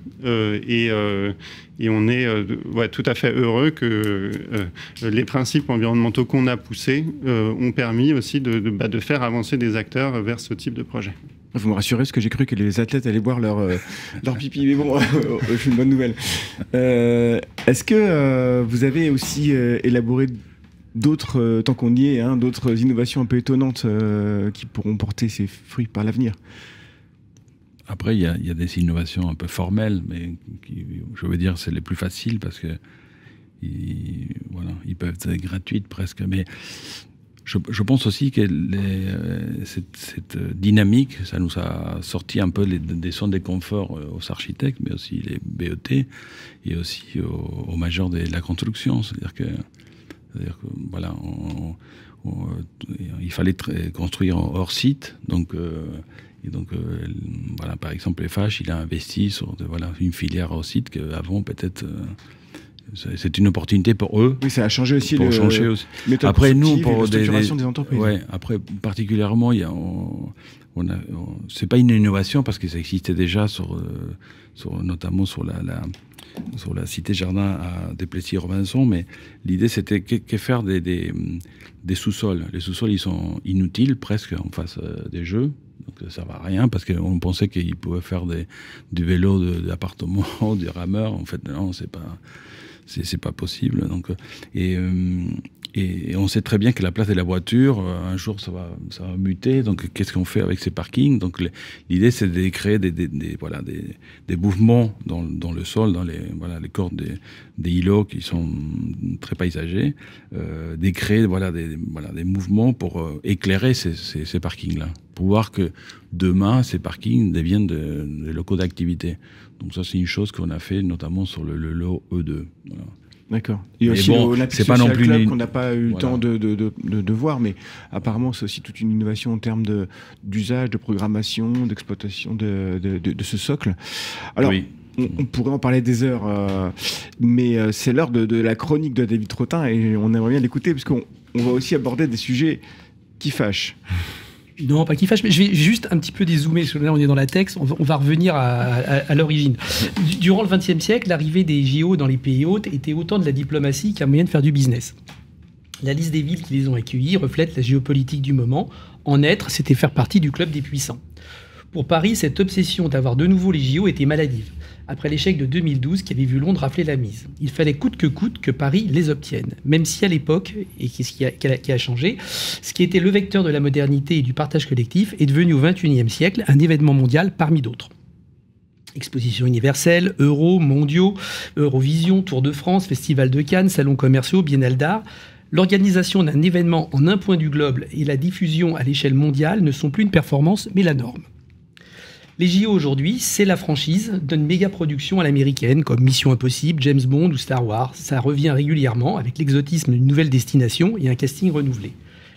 D: et on est tout à fait heureux que les principes environnementaux qu'on a poussés ont permis aussi de faire avancer des acteurs vers ce type de projet.
B: Vous me rassurez, parce que j'ai cru que les athlètes allaient boire leur pipi, mais bon, c'est une bonne nouvelle. Est-ce que vous avez aussi élaboré d'autres, tant qu'on y est, d'autres innovations un peu étonnantes qui pourront porter ses fruits par l'avenir?
E: Après, il y a des innovations un peu formelles, mais qui, je veux dire, c'est les plus faciles parce que ils peuvent être gratuites presque. Mais je pense aussi que cette dynamique, ça nous a sorti un peu des zones de confort aux architectes, mais aussi les BET et aussi aux majors de la construction. C'est-à-dire que voilà, il fallait construire hors site, donc. Voilà, par exemple, FH, il a investi sur une filière au site qu'avant, peut-être, c'est une opportunité pour eux.
B: Oui, ça a changé aussi
E: Après, nous, pour
B: des entreprises.
E: Ouais, après, particulièrement, c'est pas une innovation parce que ça existait déjà notamment sur la cité jardin à Plessis-Robinson, mais l'idée c'était que faire des sous-sols. Les sous-sols, ils sont inutiles presque en face des jeux. Donc ça ne va à rien parce qu'on pensait qu'ils pouvaient faire du vélo d'appartement, du rameur. En fait, non, c'est pas possible. Donc, et on sait très bien que la place de la voiture, un jour, ça va muter. Donc, qu'est-ce qu'on fait avec ces parkings? Donc, l'idée, c'est de créer des mouvements dans le sol, dans les cordes des îlots qui sont très paysagers, de créer des mouvements pour éclairer ces parkings-là, pour voir que demain, ces parkings deviennent des locaux d'activité. Donc, ça, c'est une chose qu'on a fait, notamment sur le lot E2. Voilà.
B: D'accord. Il y a aussi l'Olympique Social Club qu'on n'a pas eu le temps de voir, mais apparemment c'est aussi toute une innovation en termes d'usage, de programmation, d'exploitation de ce socle. Alors, oui. On pourrait en parler des heures, mais c'est l'heure de la chronique de David Trottin et on aimerait bien l'écouter parce qu'on va aussi aborder des sujets qui fâchent.
G: Non, pas qui fâche, mais je vais juste un petit peu dézoomer, parce que là on est dans la texte, on va revenir à l'origine. Durant le XXe siècle, l'arrivée des JO dans les pays hôtes était autant de la diplomatie qu'un moyen de faire du business. La liste des villes qui les ont accueillis reflète la géopolitique du moment. En être, c'était faire partie du club des puissants. Pour Paris, cette obsession d'avoir de nouveau les JO était maladive, après l'échec de 2012 qui avait vu Londres rafler la mise. Il fallait coûte que Paris les obtienne, même si à l'époque, et qu'est-ce qui a changé, ce qui était le vecteur de la modernité et du partage collectif est devenu au XXIe siècle un événement mondial parmi d'autres. Expositions universelles, euros, mondiaux, Eurovision, Tour de France, Festival de Cannes, salons commerciaux, Biennale d'art. L'organisation d'un événement en un point du globe et la diffusion à l'échelle mondiale ne sont plus une performance, mais la norme. Les JO aujourd'hui, c'est la franchise d'une méga-production à l'américaine, comme Mission Impossible, James Bond ou Star Wars. Ça revient régulièrement avec l'exotisme d'une nouvelle destination et un casting renouvelé.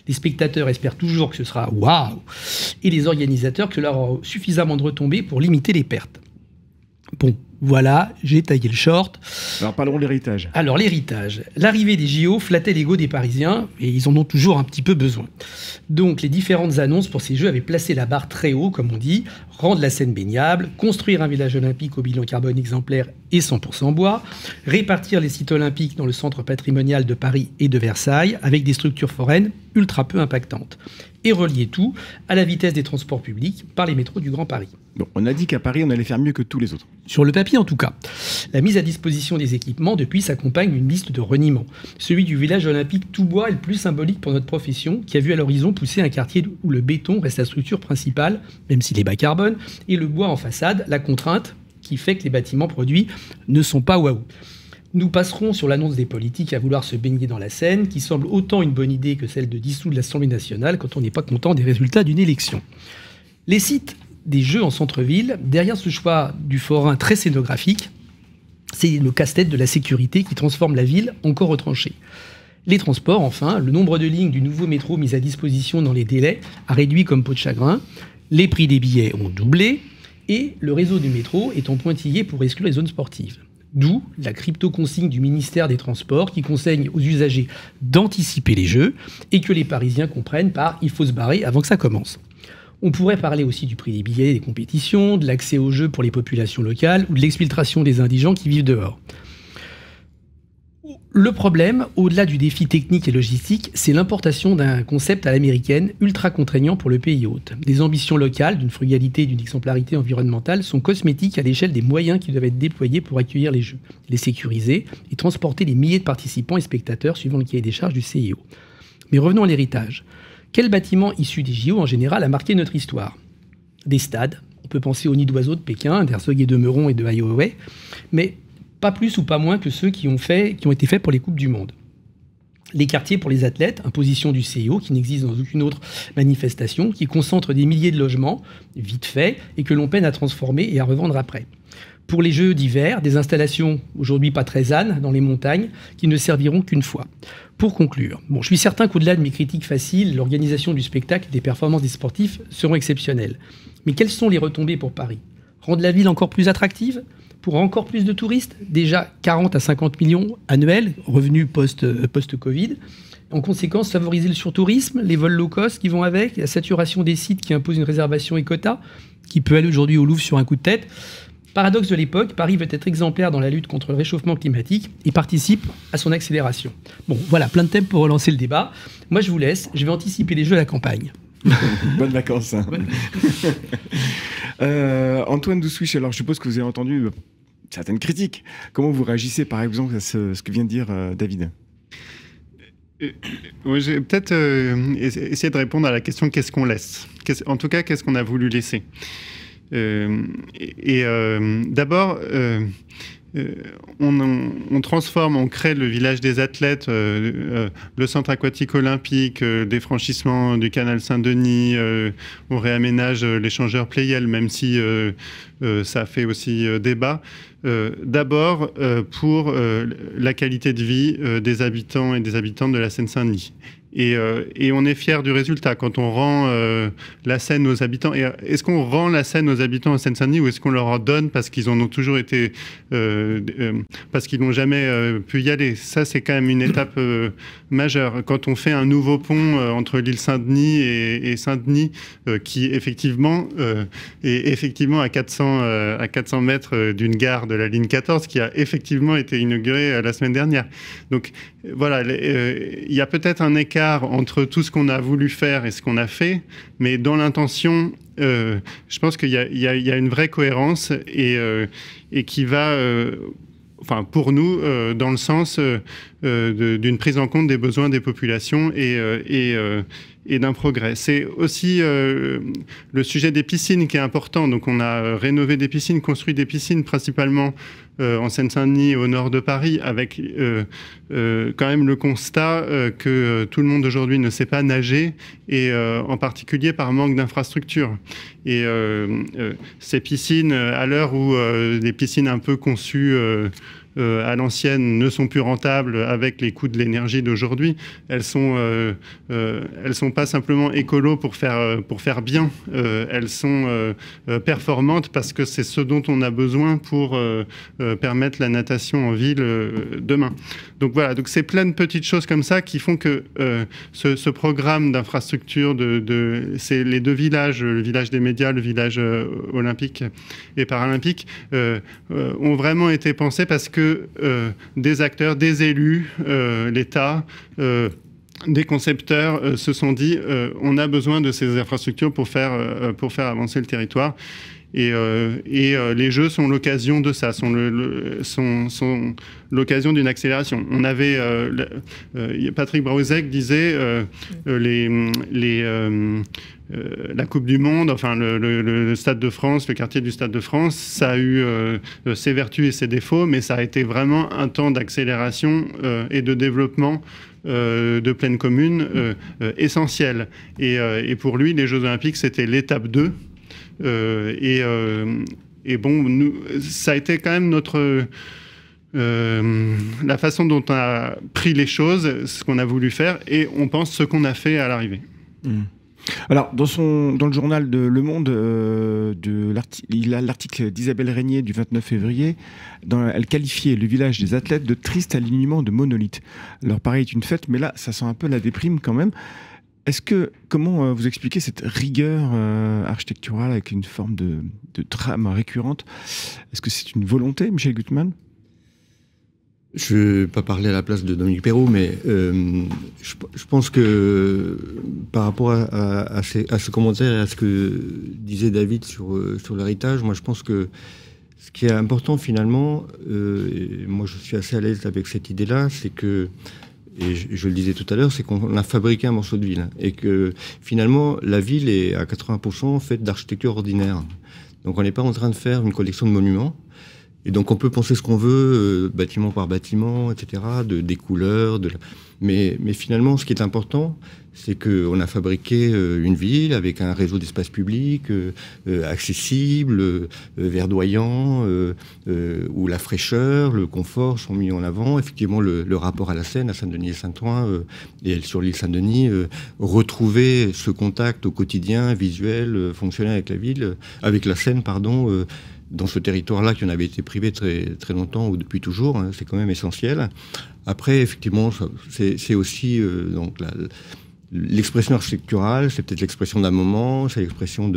G: Les spectateurs espèrent toujours que ce sera waouh, et les organisateurs que leur aura suffisamment de retombées pour limiter les pertes. Bon, voilà, j'ai taillé le short.
B: Alors parlons de l'héritage.
G: Alors l'héritage. L'arrivée des JO flattait l'ego des Parisiens, et ils en ont toujours un petit peu besoin. Donc les différentes annonces pour ces Jeux avaient placé la barre très haut, comme on dit, rendre la Seine baignable, construire un village olympique au bilan carbone exemplaire et 100% bois, répartir les sites olympiques dans le centre patrimonial de Paris et de Versailles, avec des structures foraines ultra peu impactantes, et relier tout à la vitesse des transports publics par les métros du Grand Paris.
B: Bon, on a dit qu'à Paris, on allait faire mieux que tous les autres.
G: Sur le papier, en tout cas. La mise à disposition des équipements, depuis, s'accompagne d'une liste de reniements. Celui du village olympique tout bois est le plus symbolique pour notre profession, qui a vu à l'horizon pousser un quartier où le béton reste la structure principale, même s'il est bas carbone, et le bois en façade, la contrainte qui fait que les bâtiments produits ne sont pas waouh. Nous passerons sur l'annonce des politiques à vouloir se baigner dans la Seine, qui semble autant une bonne idée que celle de dissoudre l'Assemblée nationale quand on n'est pas content des résultats d'une élection. Les sites des Jeux en centre-ville, derrière ce choix du forain très scénographique, c'est le casse-tête de la sécurité qui transforme la ville encore retranchée. Les transports, enfin, le nombre de lignes du nouveau métro mis à disposition dans les délais a réduit comme peau de chagrin, les prix des billets ont doublé, et le réseau du métro est en pointillé pour exclure les zones sportives. D'où la crypto-consigne du ministère des Transports qui conseille aux usagers d'anticiper les Jeux et que les Parisiens comprennent par « il faut se barrer avant que ça commence ». On pourrait parler aussi du prix des billets des compétitions, de l'accès aux Jeux pour les populations locales ou de l'exfiltration des indigents qui vivent dehors. Le problème, au-delà du défi technique et logistique, c'est l'importation d'un concept à l'américaine ultra contraignant pour le pays hôte. Des ambitions locales, d'une frugalité et d'une exemplarité environnementale sont cosmétiques à l'échelle des moyens qui doivent être déployés pour accueillir les Jeux, les sécuriser et transporter les milliers de participants et spectateurs suivant le cahier des charges du CIO. Mais revenons à l'héritage. Quel bâtiment issu des JO en général a marqué notre histoire ? Des stades. On peut penser au nid d'oiseaux de Pékin, d'Herzog et de Meuron et de Ai Weiwei, mais pas plus ou pas moins que ceux qui ont été faits pour les Coupes du Monde. Les quartiers pour les athlètes, imposition du CIO qui n'existe dans aucune autre manifestation, qui concentre des milliers de logements, vite fait, et que l'on peine à transformer et à revendre après. Pour les Jeux d'hiver, des installations aujourd'hui pas très ânes dans les montagnes qui ne serviront qu'une fois. Pour conclure, je suis certain qu'au-delà de mes critiques faciles, l'organisation du spectacle et des performances des sportifs seront exceptionnelles. Mais quelles sont les retombées pour Paris ? Rendre la ville encore plus attractive ? Pour encore plus de touristes, déjà 40 à 50 millions annuels, revenus post-Covid. En conséquence, favoriser le surtourisme, les vols low cost qui vont avec, la saturation des sites qui imposent une réservation et quota, qui peut aller aujourd'hui au Louvre sur un coup de tête. Paradoxe de l'époque, Paris veut être exemplaire dans la lutte contre le réchauffement climatique et participe à son accélération. Bon, voilà, plein de thèmes pour relancer le débat. Moi, je vous laisse, je vais anticiper les Jeux à la campagne.
B: Bonnes vacances. Hein. Antoine Doussouich, alors je suppose que vous avez entendu certaines critiques. Comment vous réagissez par exemple à ce que vient de dire David ?
D: Oui, j'ai peut-être essayé de répondre à la question qu'est-ce qu'on laisse ? En tout cas, qu'est-ce qu'on a voulu laisser ? D'abord, on transforme, on crée le village des athlètes, le centre aquatique olympique, des franchissements du canal Saint-Denis, on réaménage l'échangeur Pleyel, même si ça fait aussi débat. D'abord, pour la qualité de vie des habitants et des habitantes de la Seine-Saint-Denis. Et on est fiers du résultat quand on rend la Seine aux habitants. Et est-ce qu'on rend la Seine aux habitants en Seine-Saint-Denis ou est-ce qu'on leur en donne parce qu'ils en ont toujours été, parce qu'ils n'ont jamais pu y aller ? Ça, c'est quand même une étape majeure. Quand on fait un nouveau pont entre l'île Saint-Denis et Saint-Denis, qui effectivement est effectivement à 400 mètres d'une gare de la ligne 14, qui a effectivement été inaugurée la semaine dernière. Donc voilà, il y a peut-être un écart entre tout ce qu'on a voulu faire et ce qu'on a fait, mais dans l'intention, je pense qu'il y a une vraie cohérence et qui va, pour nous, dans le sens d'une prise en compte des besoins des populations et d'un progrès. C'est aussi le sujet des piscines qui est important. Donc on a rénové des piscines, construit des piscines principalement en Seine-Saint-Denis, au nord de Paris, avec quand même le constat que tout le monde aujourd'hui ne sait pas nager, et en particulier par manque d'infrastructures. Et ces piscines, à l'heure où des piscines un peu conçues à l'ancienne ne sont plus rentables avec les coûts de l'énergie d'aujourd'hui. Elles sont pas simplement écolo pour faire bien. Elles sont performantes parce que c'est ce dont on a besoin pour permettre la natation en ville demain. Donc voilà, donc c'est plein de petites choses comme ça qui font que ce programme d'infrastructure c'est les deux villages, le village des médias, le village olympique et paralympique, ont vraiment été pensés parce que des acteurs, des élus, l'État, des concepteurs se sont dit on a besoin de ces infrastructures pour faire avancer le territoire. Et les Jeux sont l'occasion de ça, sont l'occasion d'une accélération. On avait Patrick Brauzek disait la Coupe du Monde, enfin le Stade de France, le quartier du Stade de France, ça a eu ses vertus et ses défauts, mais ça a été vraiment un temps d'accélération et de développement de pleine commune essentiel. Et pour lui, les Jeux Olympiques, c'était l'étape 2. Et bon, ça a été quand même la façon dont on a pris les choses, ce qu'on a voulu faire, et on pense ce qu'on a fait à l'arrivée.
B: Alors, dans le journal de Le Monde, il a l'article d'Isabelle Régnier du 29 février. Elle qualifiait le village des athlètes de triste alignement de monolithes. Alors, pareil, est une fête, mais là, ça sent un peu la déprime quand même. Comment vous expliquez cette rigueur architecturale avec une forme de trame récurrente? Est-ce que c'est une volonté, Michel Gutmann?
C: Je ne vais pas parler à la place de Dominique Perrault, mais je pense que par rapport à ce commentaire et à ce que disait David sur l'héritage, moi je pense que ce qui est important finalement, et moi je suis assez à l'aise avec cette idée-là, c'est que, et je le disais tout à l'heure, c'est qu'on a fabriqué un morceau de ville et que finalement la ville est à 80% faite d'architecture ordinaire. Donc on n'est pas en train de faire une collection de monuments. Et donc on peut penser ce qu'on veut, bâtiment par bâtiment, etc., des couleurs. Mais finalement, ce qui est important, c'est qu'on a fabriqué une ville avec un réseau d'espaces publics accessible, verdoyant, où la fraîcheur, le confort sont mis en avant. Effectivement, le rapport à la Seine, à Saint-Denis et Saint-Ouen, et sur l'île Saint-Denis, retrouver ce contact au quotidien, visuel, fonctionnel avec la Seine, pardon, dans ce territoire-là qui en avait été privé très, très longtemps ou depuis toujours, hein, c'est quand même essentiel. Après, effectivement, c'est aussi donc l'expression architecturale, c'est peut-être l'expression d'un moment, c'est l'expression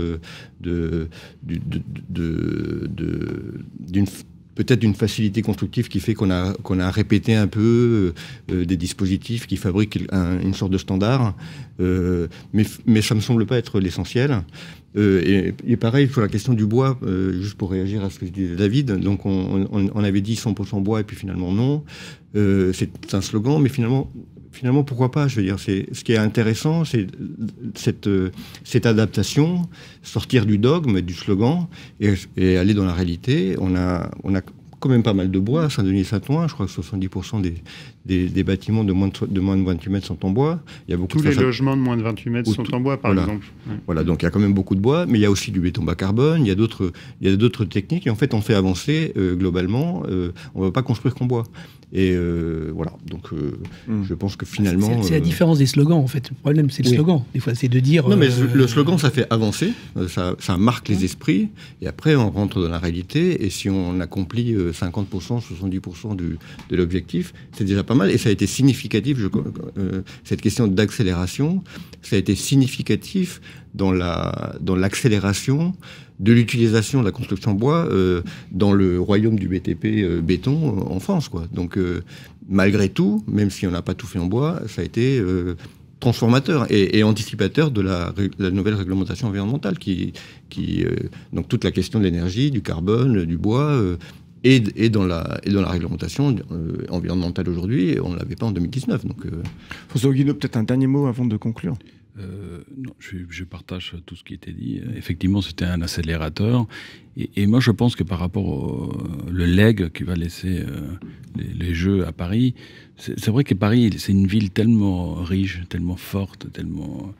C: peut-être d'une facilité constructive qui fait qu'on a répété un peu des dispositifs qui fabriquent une sorte de standard, mais ça me semble pas être l'essentiel. Et pareil sur la question du bois, juste pour réagir à ce que disait David, donc on avait dit 100% bois et puis finalement non. C'est un slogan, mais finalement pourquoi pas, je veux dire, ce qui est intéressant, c'est cette adaptation, sortir du dogme, du slogan et aller dans la réalité. On a quand même pas mal de bois à Saint-Denis et Saint-Ouen. Je crois que 70% des bâtiments de moins de 28 mètres sont en bois. Il y a beaucoup
D: Tous les logements de moins de 28 mètres sont en bois, par exemple. Ouais.
C: Voilà, donc il y a quand même beaucoup de bois, mais il y a aussi du béton bas carbone, il y a d'autres techniques, et en fait on fait avancer globalement, on ne va pas construire qu'en bois. Et voilà, donc je pense que finalement...
G: C'est la différence des slogans, en fait. Le problème, c'est le slogan. Des fois, c'est de dire...
C: Non, mais le slogan, ça fait avancer, ça marque les esprits, et après, on rentre dans la réalité, et si on accomplit 50%, 70% de l'objectif, c'est déjà pas mal, et ça a été significatif, cette question d'accélération, ça a été significatif dans l'accélération de l'utilisation de la construction bois dans le royaume du BTP béton en France, quoi. Donc, malgré tout, même si on n'a pas tout fait en bois, ça a été transformateur et anticipateur de la nouvelle réglementation environnementale donc toute la question de l'énergie, du carbone, du bois... Et dans la réglementation environnementale aujourd'hui, on ne l'avait pas en 2019. Donc,
B: François Guinaud, peut-être un dernier mot avant de conclure.
E: Non, je partage tout ce qui était dit. Effectivement, c'était un accélérateur. Et moi, je pense que par rapport au legs qui va laisser les Jeux à Paris, c'est vrai que Paris, c'est une ville tellement riche, tellement forte, tellement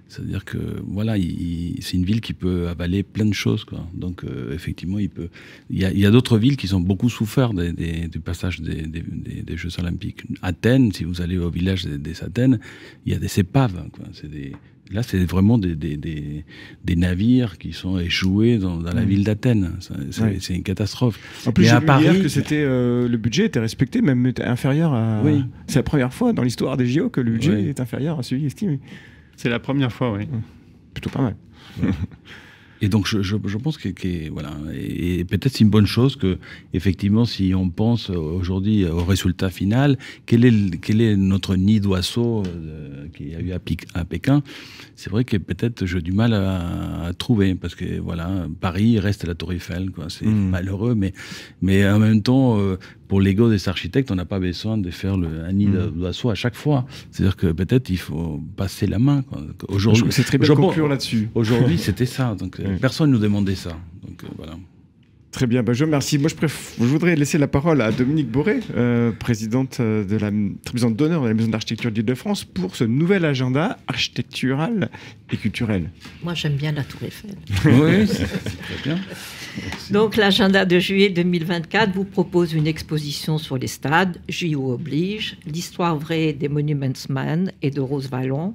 E: C'est-à-dire que voilà, c'est une ville qui peut avaler plein de choses, quoi. Donc effectivement, il y a d'autres villes qui ont beaucoup souffert du passage des Jeux Olympiques. Athènes, si vous allez au village des Athènes, il y a des épaves, quoi. Là, c'est vraiment des navires qui sont échoués dans la ville d'Athènes. C'est une catastrophe.
B: En plus, j'ai vu hier que le budget était respecté, même inférieur à... Oui. C'est la première fois dans l'histoire des JO que le budget est inférieur à celui estimé.
D: C'est la première fois, oui.
B: Plutôt pas mal.
E: Ouais. Et donc, je pense que voilà, et peut-être c'est une bonne chose que, effectivement, si on pense aujourd'hui au résultat final, quel est notre nid d'oiseau qu'il y a eu à Pékin? C'est vrai que peut-être j'ai du mal à trouver, parce que voilà, Paris reste la Tour Eiffel, quoi. C'est malheureux, mais en même temps, pour l'ego des architectes, on n'a pas besoin de faire un nid d'oiseau à chaque fois. C'est-à-dire que peut-être il faut passer la main, quoi. Aujourd'hui,
B: c'est très bien de conclure là-dessus.
E: Aujourd'hui, c'était ça. Donc personne ne nous demandait ça. Donc voilà.
B: Très bien, je vous remercie. Moi, je voudrais laisser la parole à Dominique Boré, présidente d'honneur de la Maison d'Architecture d'Île-de-France, pour ce nouvel agenda architectural et culturel.
H: Moi, j'aime bien la Tour Eiffel.
E: Oui, c'est très bien. Merci.
H: Donc, l'agenda de juillet 2024 vous propose une exposition sur les stades, JO oblige, l'histoire vraie des Monuments Man et de Rose Vallon,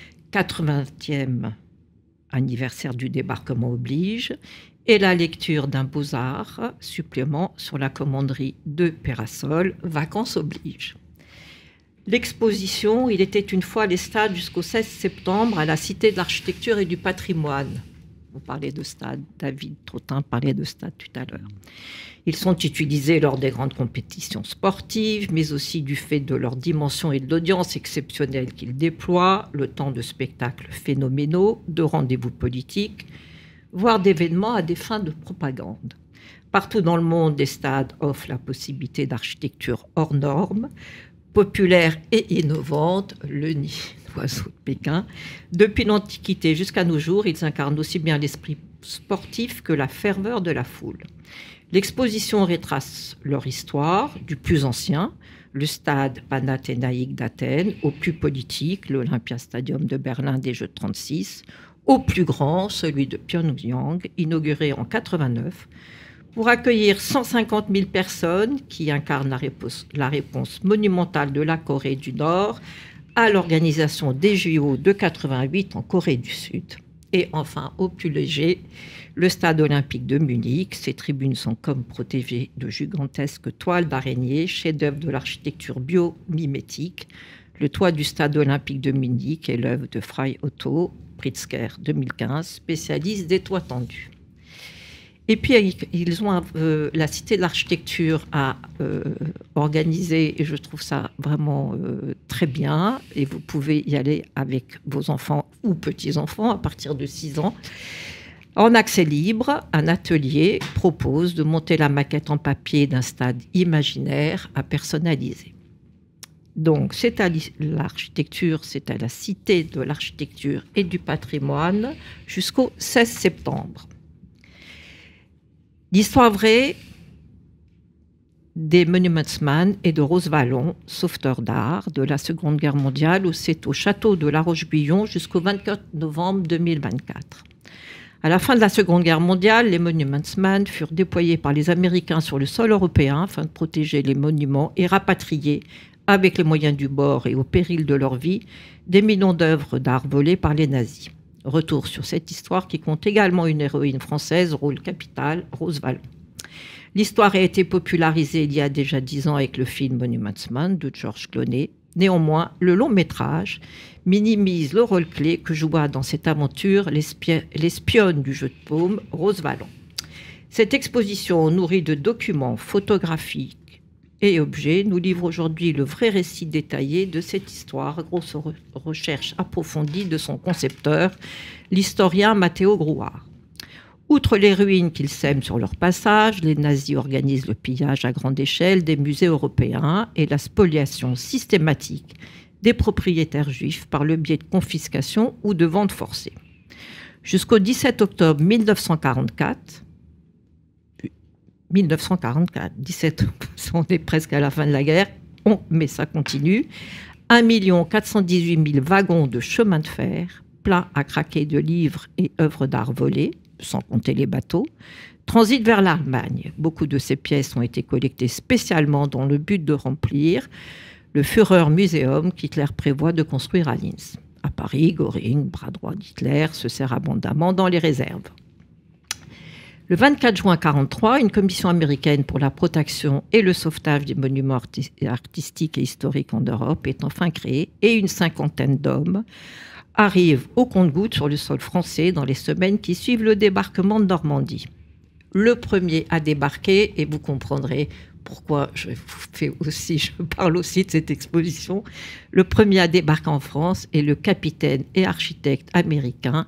H: 80e anniversaire du débarquement oblige, et la lecture d'un Beaux-Arts supplément sur la commanderie de Pérasol, vacances oblige. L'exposition « Il était une fois les stades » jusqu'au 16 septembre à la Cité de l'Architecture et du Patrimoine. Vous parlez de stades, David Trottin parlait de stades tout à l'heure. Ils sont utilisés lors des grandes compétitions sportives, mais aussi du fait de leur dimension et de l'audience exceptionnelle qu'ils déploient, le temps de spectacles phénoménaux, de rendez-vous politiques, voire d'événements à des fins de propagande. Partout dans le monde, les stades offrent la possibilité d'architecture hors norme, populaire et innovante, le nid d'oiseau de Pékin. Depuis l'Antiquité jusqu'à nos jours, ils incarnent aussi bien l'esprit sportif que la ferveur de la foule. L'exposition retrace leur histoire, du plus ancien, le stade panathénaïque d'Athènes, au plus politique, l'Olympia Stadium de Berlin des Jeux de 1936, au plus grand, celui de Pyongyang, inauguré en 1989, pour accueillir 150 000 personnes qui incarnent la réponse monumentale de la Corée du Nord à l'organisation des JO de 1988 en Corée du Sud. Et enfin, au plus léger, le stade olympique de Munich. Ses tribunes sont comme protégées de gigantesques toiles d'araignée, chef-d'œuvre de l'architecture biomimétique. Le toit du stade olympique de Munich est l'œuvre de Frei Otto Pritzker, 2015, spécialiste des toits tendus. Et puis, la Cité de l'Architecture a organisé, et je trouve ça vraiment très bien, et vous pouvez y aller avec vos enfants ou petits-enfants à partir de 6 ans. En accès libre, un atelier propose de monter la maquette en papier d'un stade imaginaire à personnaliser. Donc, c'est à l'architecture, c'est à la Cité de l'Architecture et du Patrimoine jusqu'au 16 septembre. L'histoire vraie des Monuments Man et de Rose Vallon, sauveteurs d'art de la Seconde Guerre mondiale, c'est au château de La Roche-Guyon jusqu'au 24 novembre 2024. À la fin de la Seconde Guerre mondiale, les Monuments Man furent déployés par les Américains sur le sol européen afin de protéger les monuments et rapatrier, avec les moyens du bord et au péril de leur vie, des millions d'œuvres d'art volées par les nazis. Retour sur cette histoire qui compte également une héroïne française, rôle capital, Rose Vallon. L'histoire a été popularisée il y a déjà 10 ans avec le film Monuments Man de Georges Clooney. Néanmoins, le long métrage minimise le rôle clé que joua dans cette aventure l'espionne du jeu de paume, Rose Vallon. Cette exposition nourrie de documents photographiques et objets nous livre aujourd'hui le vrai récit détaillé de cette histoire, grosse recherche approfondie de son concepteur, l'historien Matteo Gruar. Outre les ruines qu'ils sèment sur leur passage, les nazis organisent le pillage à grande échelle des musées européens et la spoliation systématique des propriétaires juifs par le biais de confiscation ou de vente forcée. Jusqu'au 17 octobre 1944, 17, on est presque à la fin de la guerre, mais ça continue, 1 418 000 wagons de chemin de fer, plein à craquer de livres et œuvres d'art volées, sans compter les bateaux, transite vers l'Allemagne. Beaucoup de ces pièces ont été collectées spécialement dans le but de remplir le Führermuseum qu'Hitler prévoit de construire à Linz. À Paris, Göring, bras droit d'Hitler, se sert abondamment dans les réserves. Le 24 juin 1943, une commission américaine pour la protection et le sauvetage des monuments artistiques et historiques en Europe est enfin créée et une cinquantaine d'hommes arrivent au compte-gouttes sur le sol français dans les semaines qui suivent le débarquement de Normandie. Le premier à débarquer, et vous comprendrez pourquoi je parle aussi de cette exposition, le premier à débarquer en France est le capitaine et architecte américain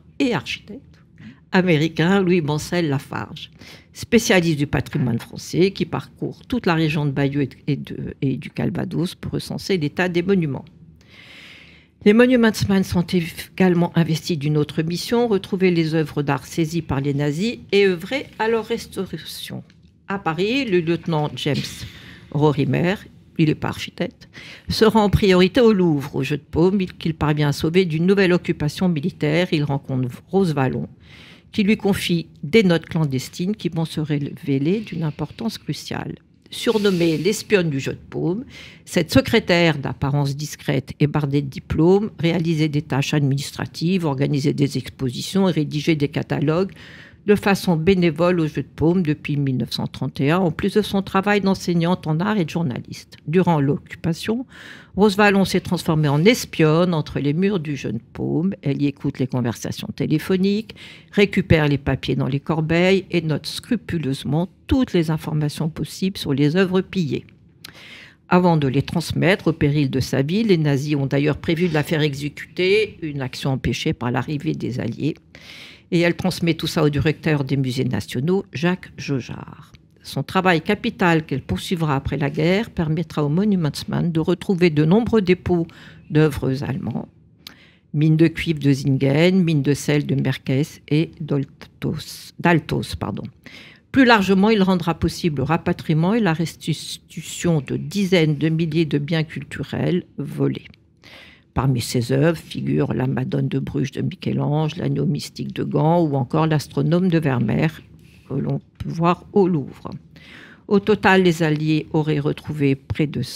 H: Louis Mansell Lafarge, spécialiste du patrimoine français qui parcourt toute la région de Bayeux et du Calvados pour recenser l'état des monuments. Les Monumentsmen sont également investis d'une autre mission, retrouver les œuvres d'art saisies par les nazis et œuvrer à leur restauration. À Paris, le lieutenant James Rorimer, il n'est pas architecte, se rend en priorité au Louvre, au Jeu de Paume, qu'il parvient à sauver d'une nouvelle occupation militaire. Il rencontre Rose Vallon, qui lui confie des notes clandestines qui vont se révéler d'une importance cruciale. Surnommée l'espionne du Jeu de Paume, cette secrétaire d'apparence discrète et bardée de diplômes réalisait des tâches administratives, organisait des expositions et rédigeait des catalogues de façon bénévole au Jeu de Paume depuis 1931, en plus de son travail d'enseignante en art et de journaliste. Durant l'occupation, Rose Vallon s'est transformée en espionne entre les murs du Jeu de Paume. Elle y écoute les conversations téléphoniques, récupère les papiers dans les corbeilles et note scrupuleusement toutes les informations possibles sur les œuvres pillées. Avant de les transmettre au péril de sa vie, les nazis ont d'ailleurs prévu de la faire exécuter, une action empêchée par l'arrivée des Alliés. Et elle transmet tout ça au directeur des musées nationaux, Jacques Jaujard. Son travail capital qu'elle poursuivra après la guerre permettra aux Monumentsmen de retrouver de nombreux dépôts d'œuvres allemands, mines de cuivre de Zingen, mines de sel de Merkes et d'Altos. Plus largement, il rendra possible le rapatriement et la restitution de dizaines de milliers de biens culturels volés. Parmi ses œuvres figurent la Madone de Bruges de Michel-Ange, l'Agneau mystique de Gand ou encore l'Astronome de Vermeer que l'on peut voir au Louvre. Au total, les Alliés auraient retrouvé près de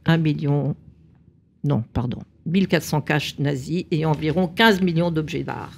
H: 1400 caches nazies et environ 15 millions d'objets d'art.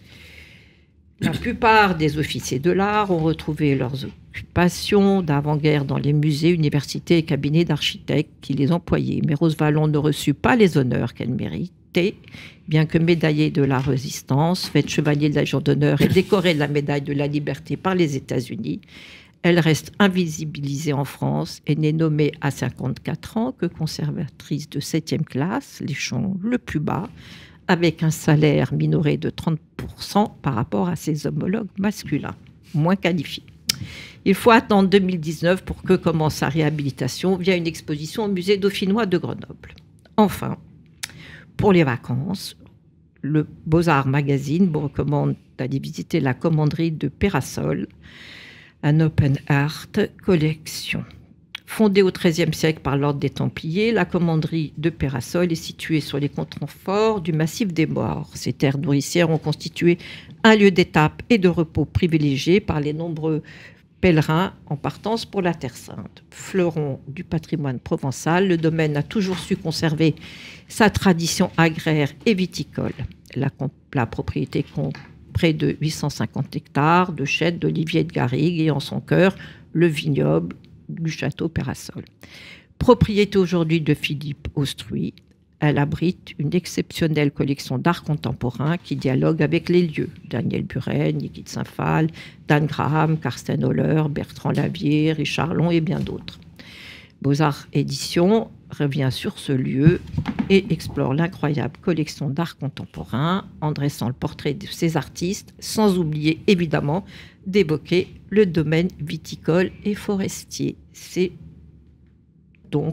H: La plupart des officiers de l'art ont retrouvé leurs occupations d'avant-guerre dans les musées, universités et cabinets d'architectes qui les employaient. Mais Rose Vallon ne reçut pas les honneurs qu'elle méritait, bien que médaillée de la Résistance, faite chevalier de la Légion d'honneur et décorée de la médaille de la Liberté par les États-Unis. Elle reste invisibilisée en France et n'est nommée à 54 ans que conservatrice de 7e classe, l'échelon le plus bas, avec un salaire minoré de 30% par rapport à ses homologues masculins, moins qualifiés. Il faut attendre 2019 pour que commence sa réhabilitation via une exposition au musée dauphinois de Grenoble. Enfin, pour les vacances, le Beaux-Arts Magazine vous recommande d'aller visiter la commanderie de Peyrassol, un open art collection. Fondée au XIIIe siècle par l'ordre des Templiers, la commanderie de Peyrassol est située sur les contreforts du massif des Morts. Ces terres nourricières ont constitué un lieu d'étape et de repos privilégié par les nombreux pèlerins en partance pour la Terre Sainte. Fleuron du patrimoine provençal, le domaine a toujours su conserver sa tradition agraire et viticole. La propriété compte près de 850 hectares de chênes, d'oliviers et de garrigues et en son cœur, le vignoble du château Peyrassol. Propriété aujourd'hui de Philippe Austruy, elle abrite une exceptionnelle collection d'art contemporain qui dialogue avec les lieux. Daniel Buren, Niki de Saint-Phal, Dan Graham, Karsten Holler, Bertrand Lavier, Richard Long et bien d'autres. Beaux-Arts Éditions revient sur ce lieu et explore l'incroyable collection d'art contemporain en dressant le portrait de ces artistes, sans oublier évidemment d'évoquer le domaine viticole et forestier. C'est donc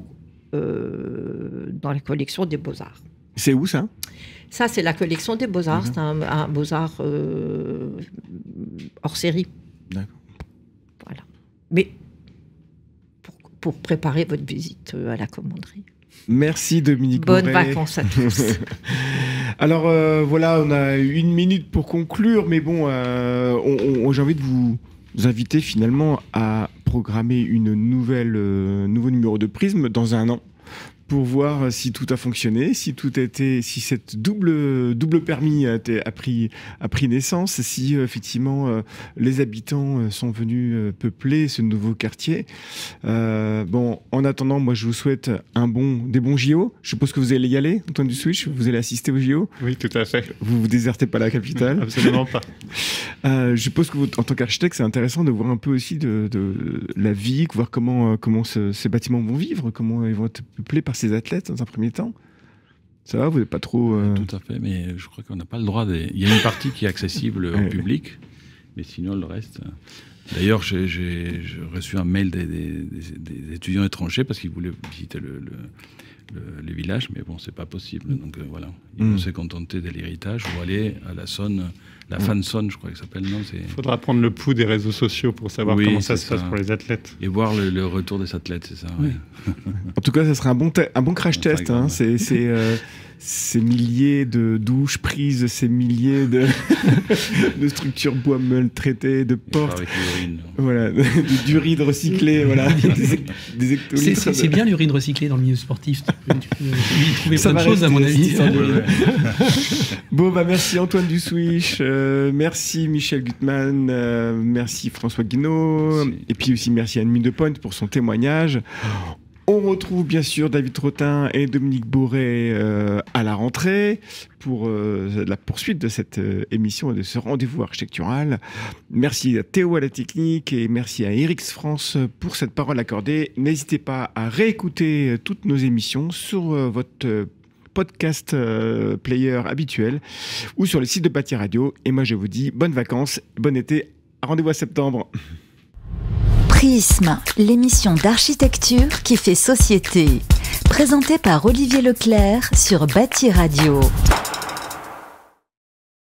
H: dans la collection des Beaux-Arts.
B: C'est où ça ?
H: Ça, c'est la collection des Beaux-Arts. C'est un Beaux-Arts hors série.
B: D'accord.
H: Voilà. Mais pour préparer votre visite à la commanderie.
B: Merci Dominique
H: Bonnes
B: Bourret.
H: vacances à tous.
B: Alors voilà, on a 1 minute pour conclure, mais bon, j'ai envie de vous inviter finalement à programmer nouveau numéro de Prisme dans 1 an, pour voir si tout a fonctionné, si cette double permis a pris naissance, si effectivement les habitants sont venus peupler ce nouveau quartier. Bon, en attendant, moi je vous souhaite des bons JO. Je suppose que vous allez y aller, Antoine Duswich, vous allez assister aux JO.
D: Oui, tout à fait.
B: Vous désertez pas la capitale.
D: Absolument pas.
B: Je suppose que en tant qu'architecte, c'est intéressant de voir un peu aussi de la vie, voir comment ces bâtiments vont vivre, comment ils vont être peuplés par ces athlètes dans un premier temps. Ça va, vous n'êtes pas trop...
E: Tout à fait, mais je crois qu'on n'a pas le droit Il y a une partie qui est accessible au public, mais sinon le reste... D'ailleurs, j'ai reçu un mail des étudiants étrangers parce qu'ils voulaient visiter les villages, mais bon, c'est pas possible. Donc voilà, ils vont se contenter de l'héritage ou aller à la Saône, la Fan Saône, je crois que ça s'appelle. Il
D: faudra prendre le pouls des réseaux sociaux pour savoir comment ça se passe pour les athlètes.
E: Et voir le retour des athlètes, c'est ça. Oui.
B: En tout cas, ça sera un bon crash test. Hein. Ces milliers de douches prises, ces milliers de structures bois meule traitées, de portes, voilà, d'urine recyclée, voilà, des hectolitres.
G: C'est bien l'urine recyclée dans le milieu sportif. Tu peux y trouver plein de choses, à mon avis.
B: Bon, merci Antoine Duswich, merci Michel Gutmann, merci François Guinaud, et puis aussi merci Anne Mindepoint pour son témoignage. On retrouve bien sûr David Trottin et Dominique Boré à la rentrée pour la poursuite de cette émission et de ce rendez-vous architectural. Merci à Théo à la technique et merci à Erix France pour cette parole accordée. N'hésitez pas à réécouter toutes nos émissions sur votre podcast player habituel ou sur le site de Bâti Radio. Et moi je vous dis bonnes vacances, bon été, rendez-vous à septembre.
A: Prisme, l'émission d'architecture qui fait société. Présentée par Olivier Leclerc sur Bâti Radio.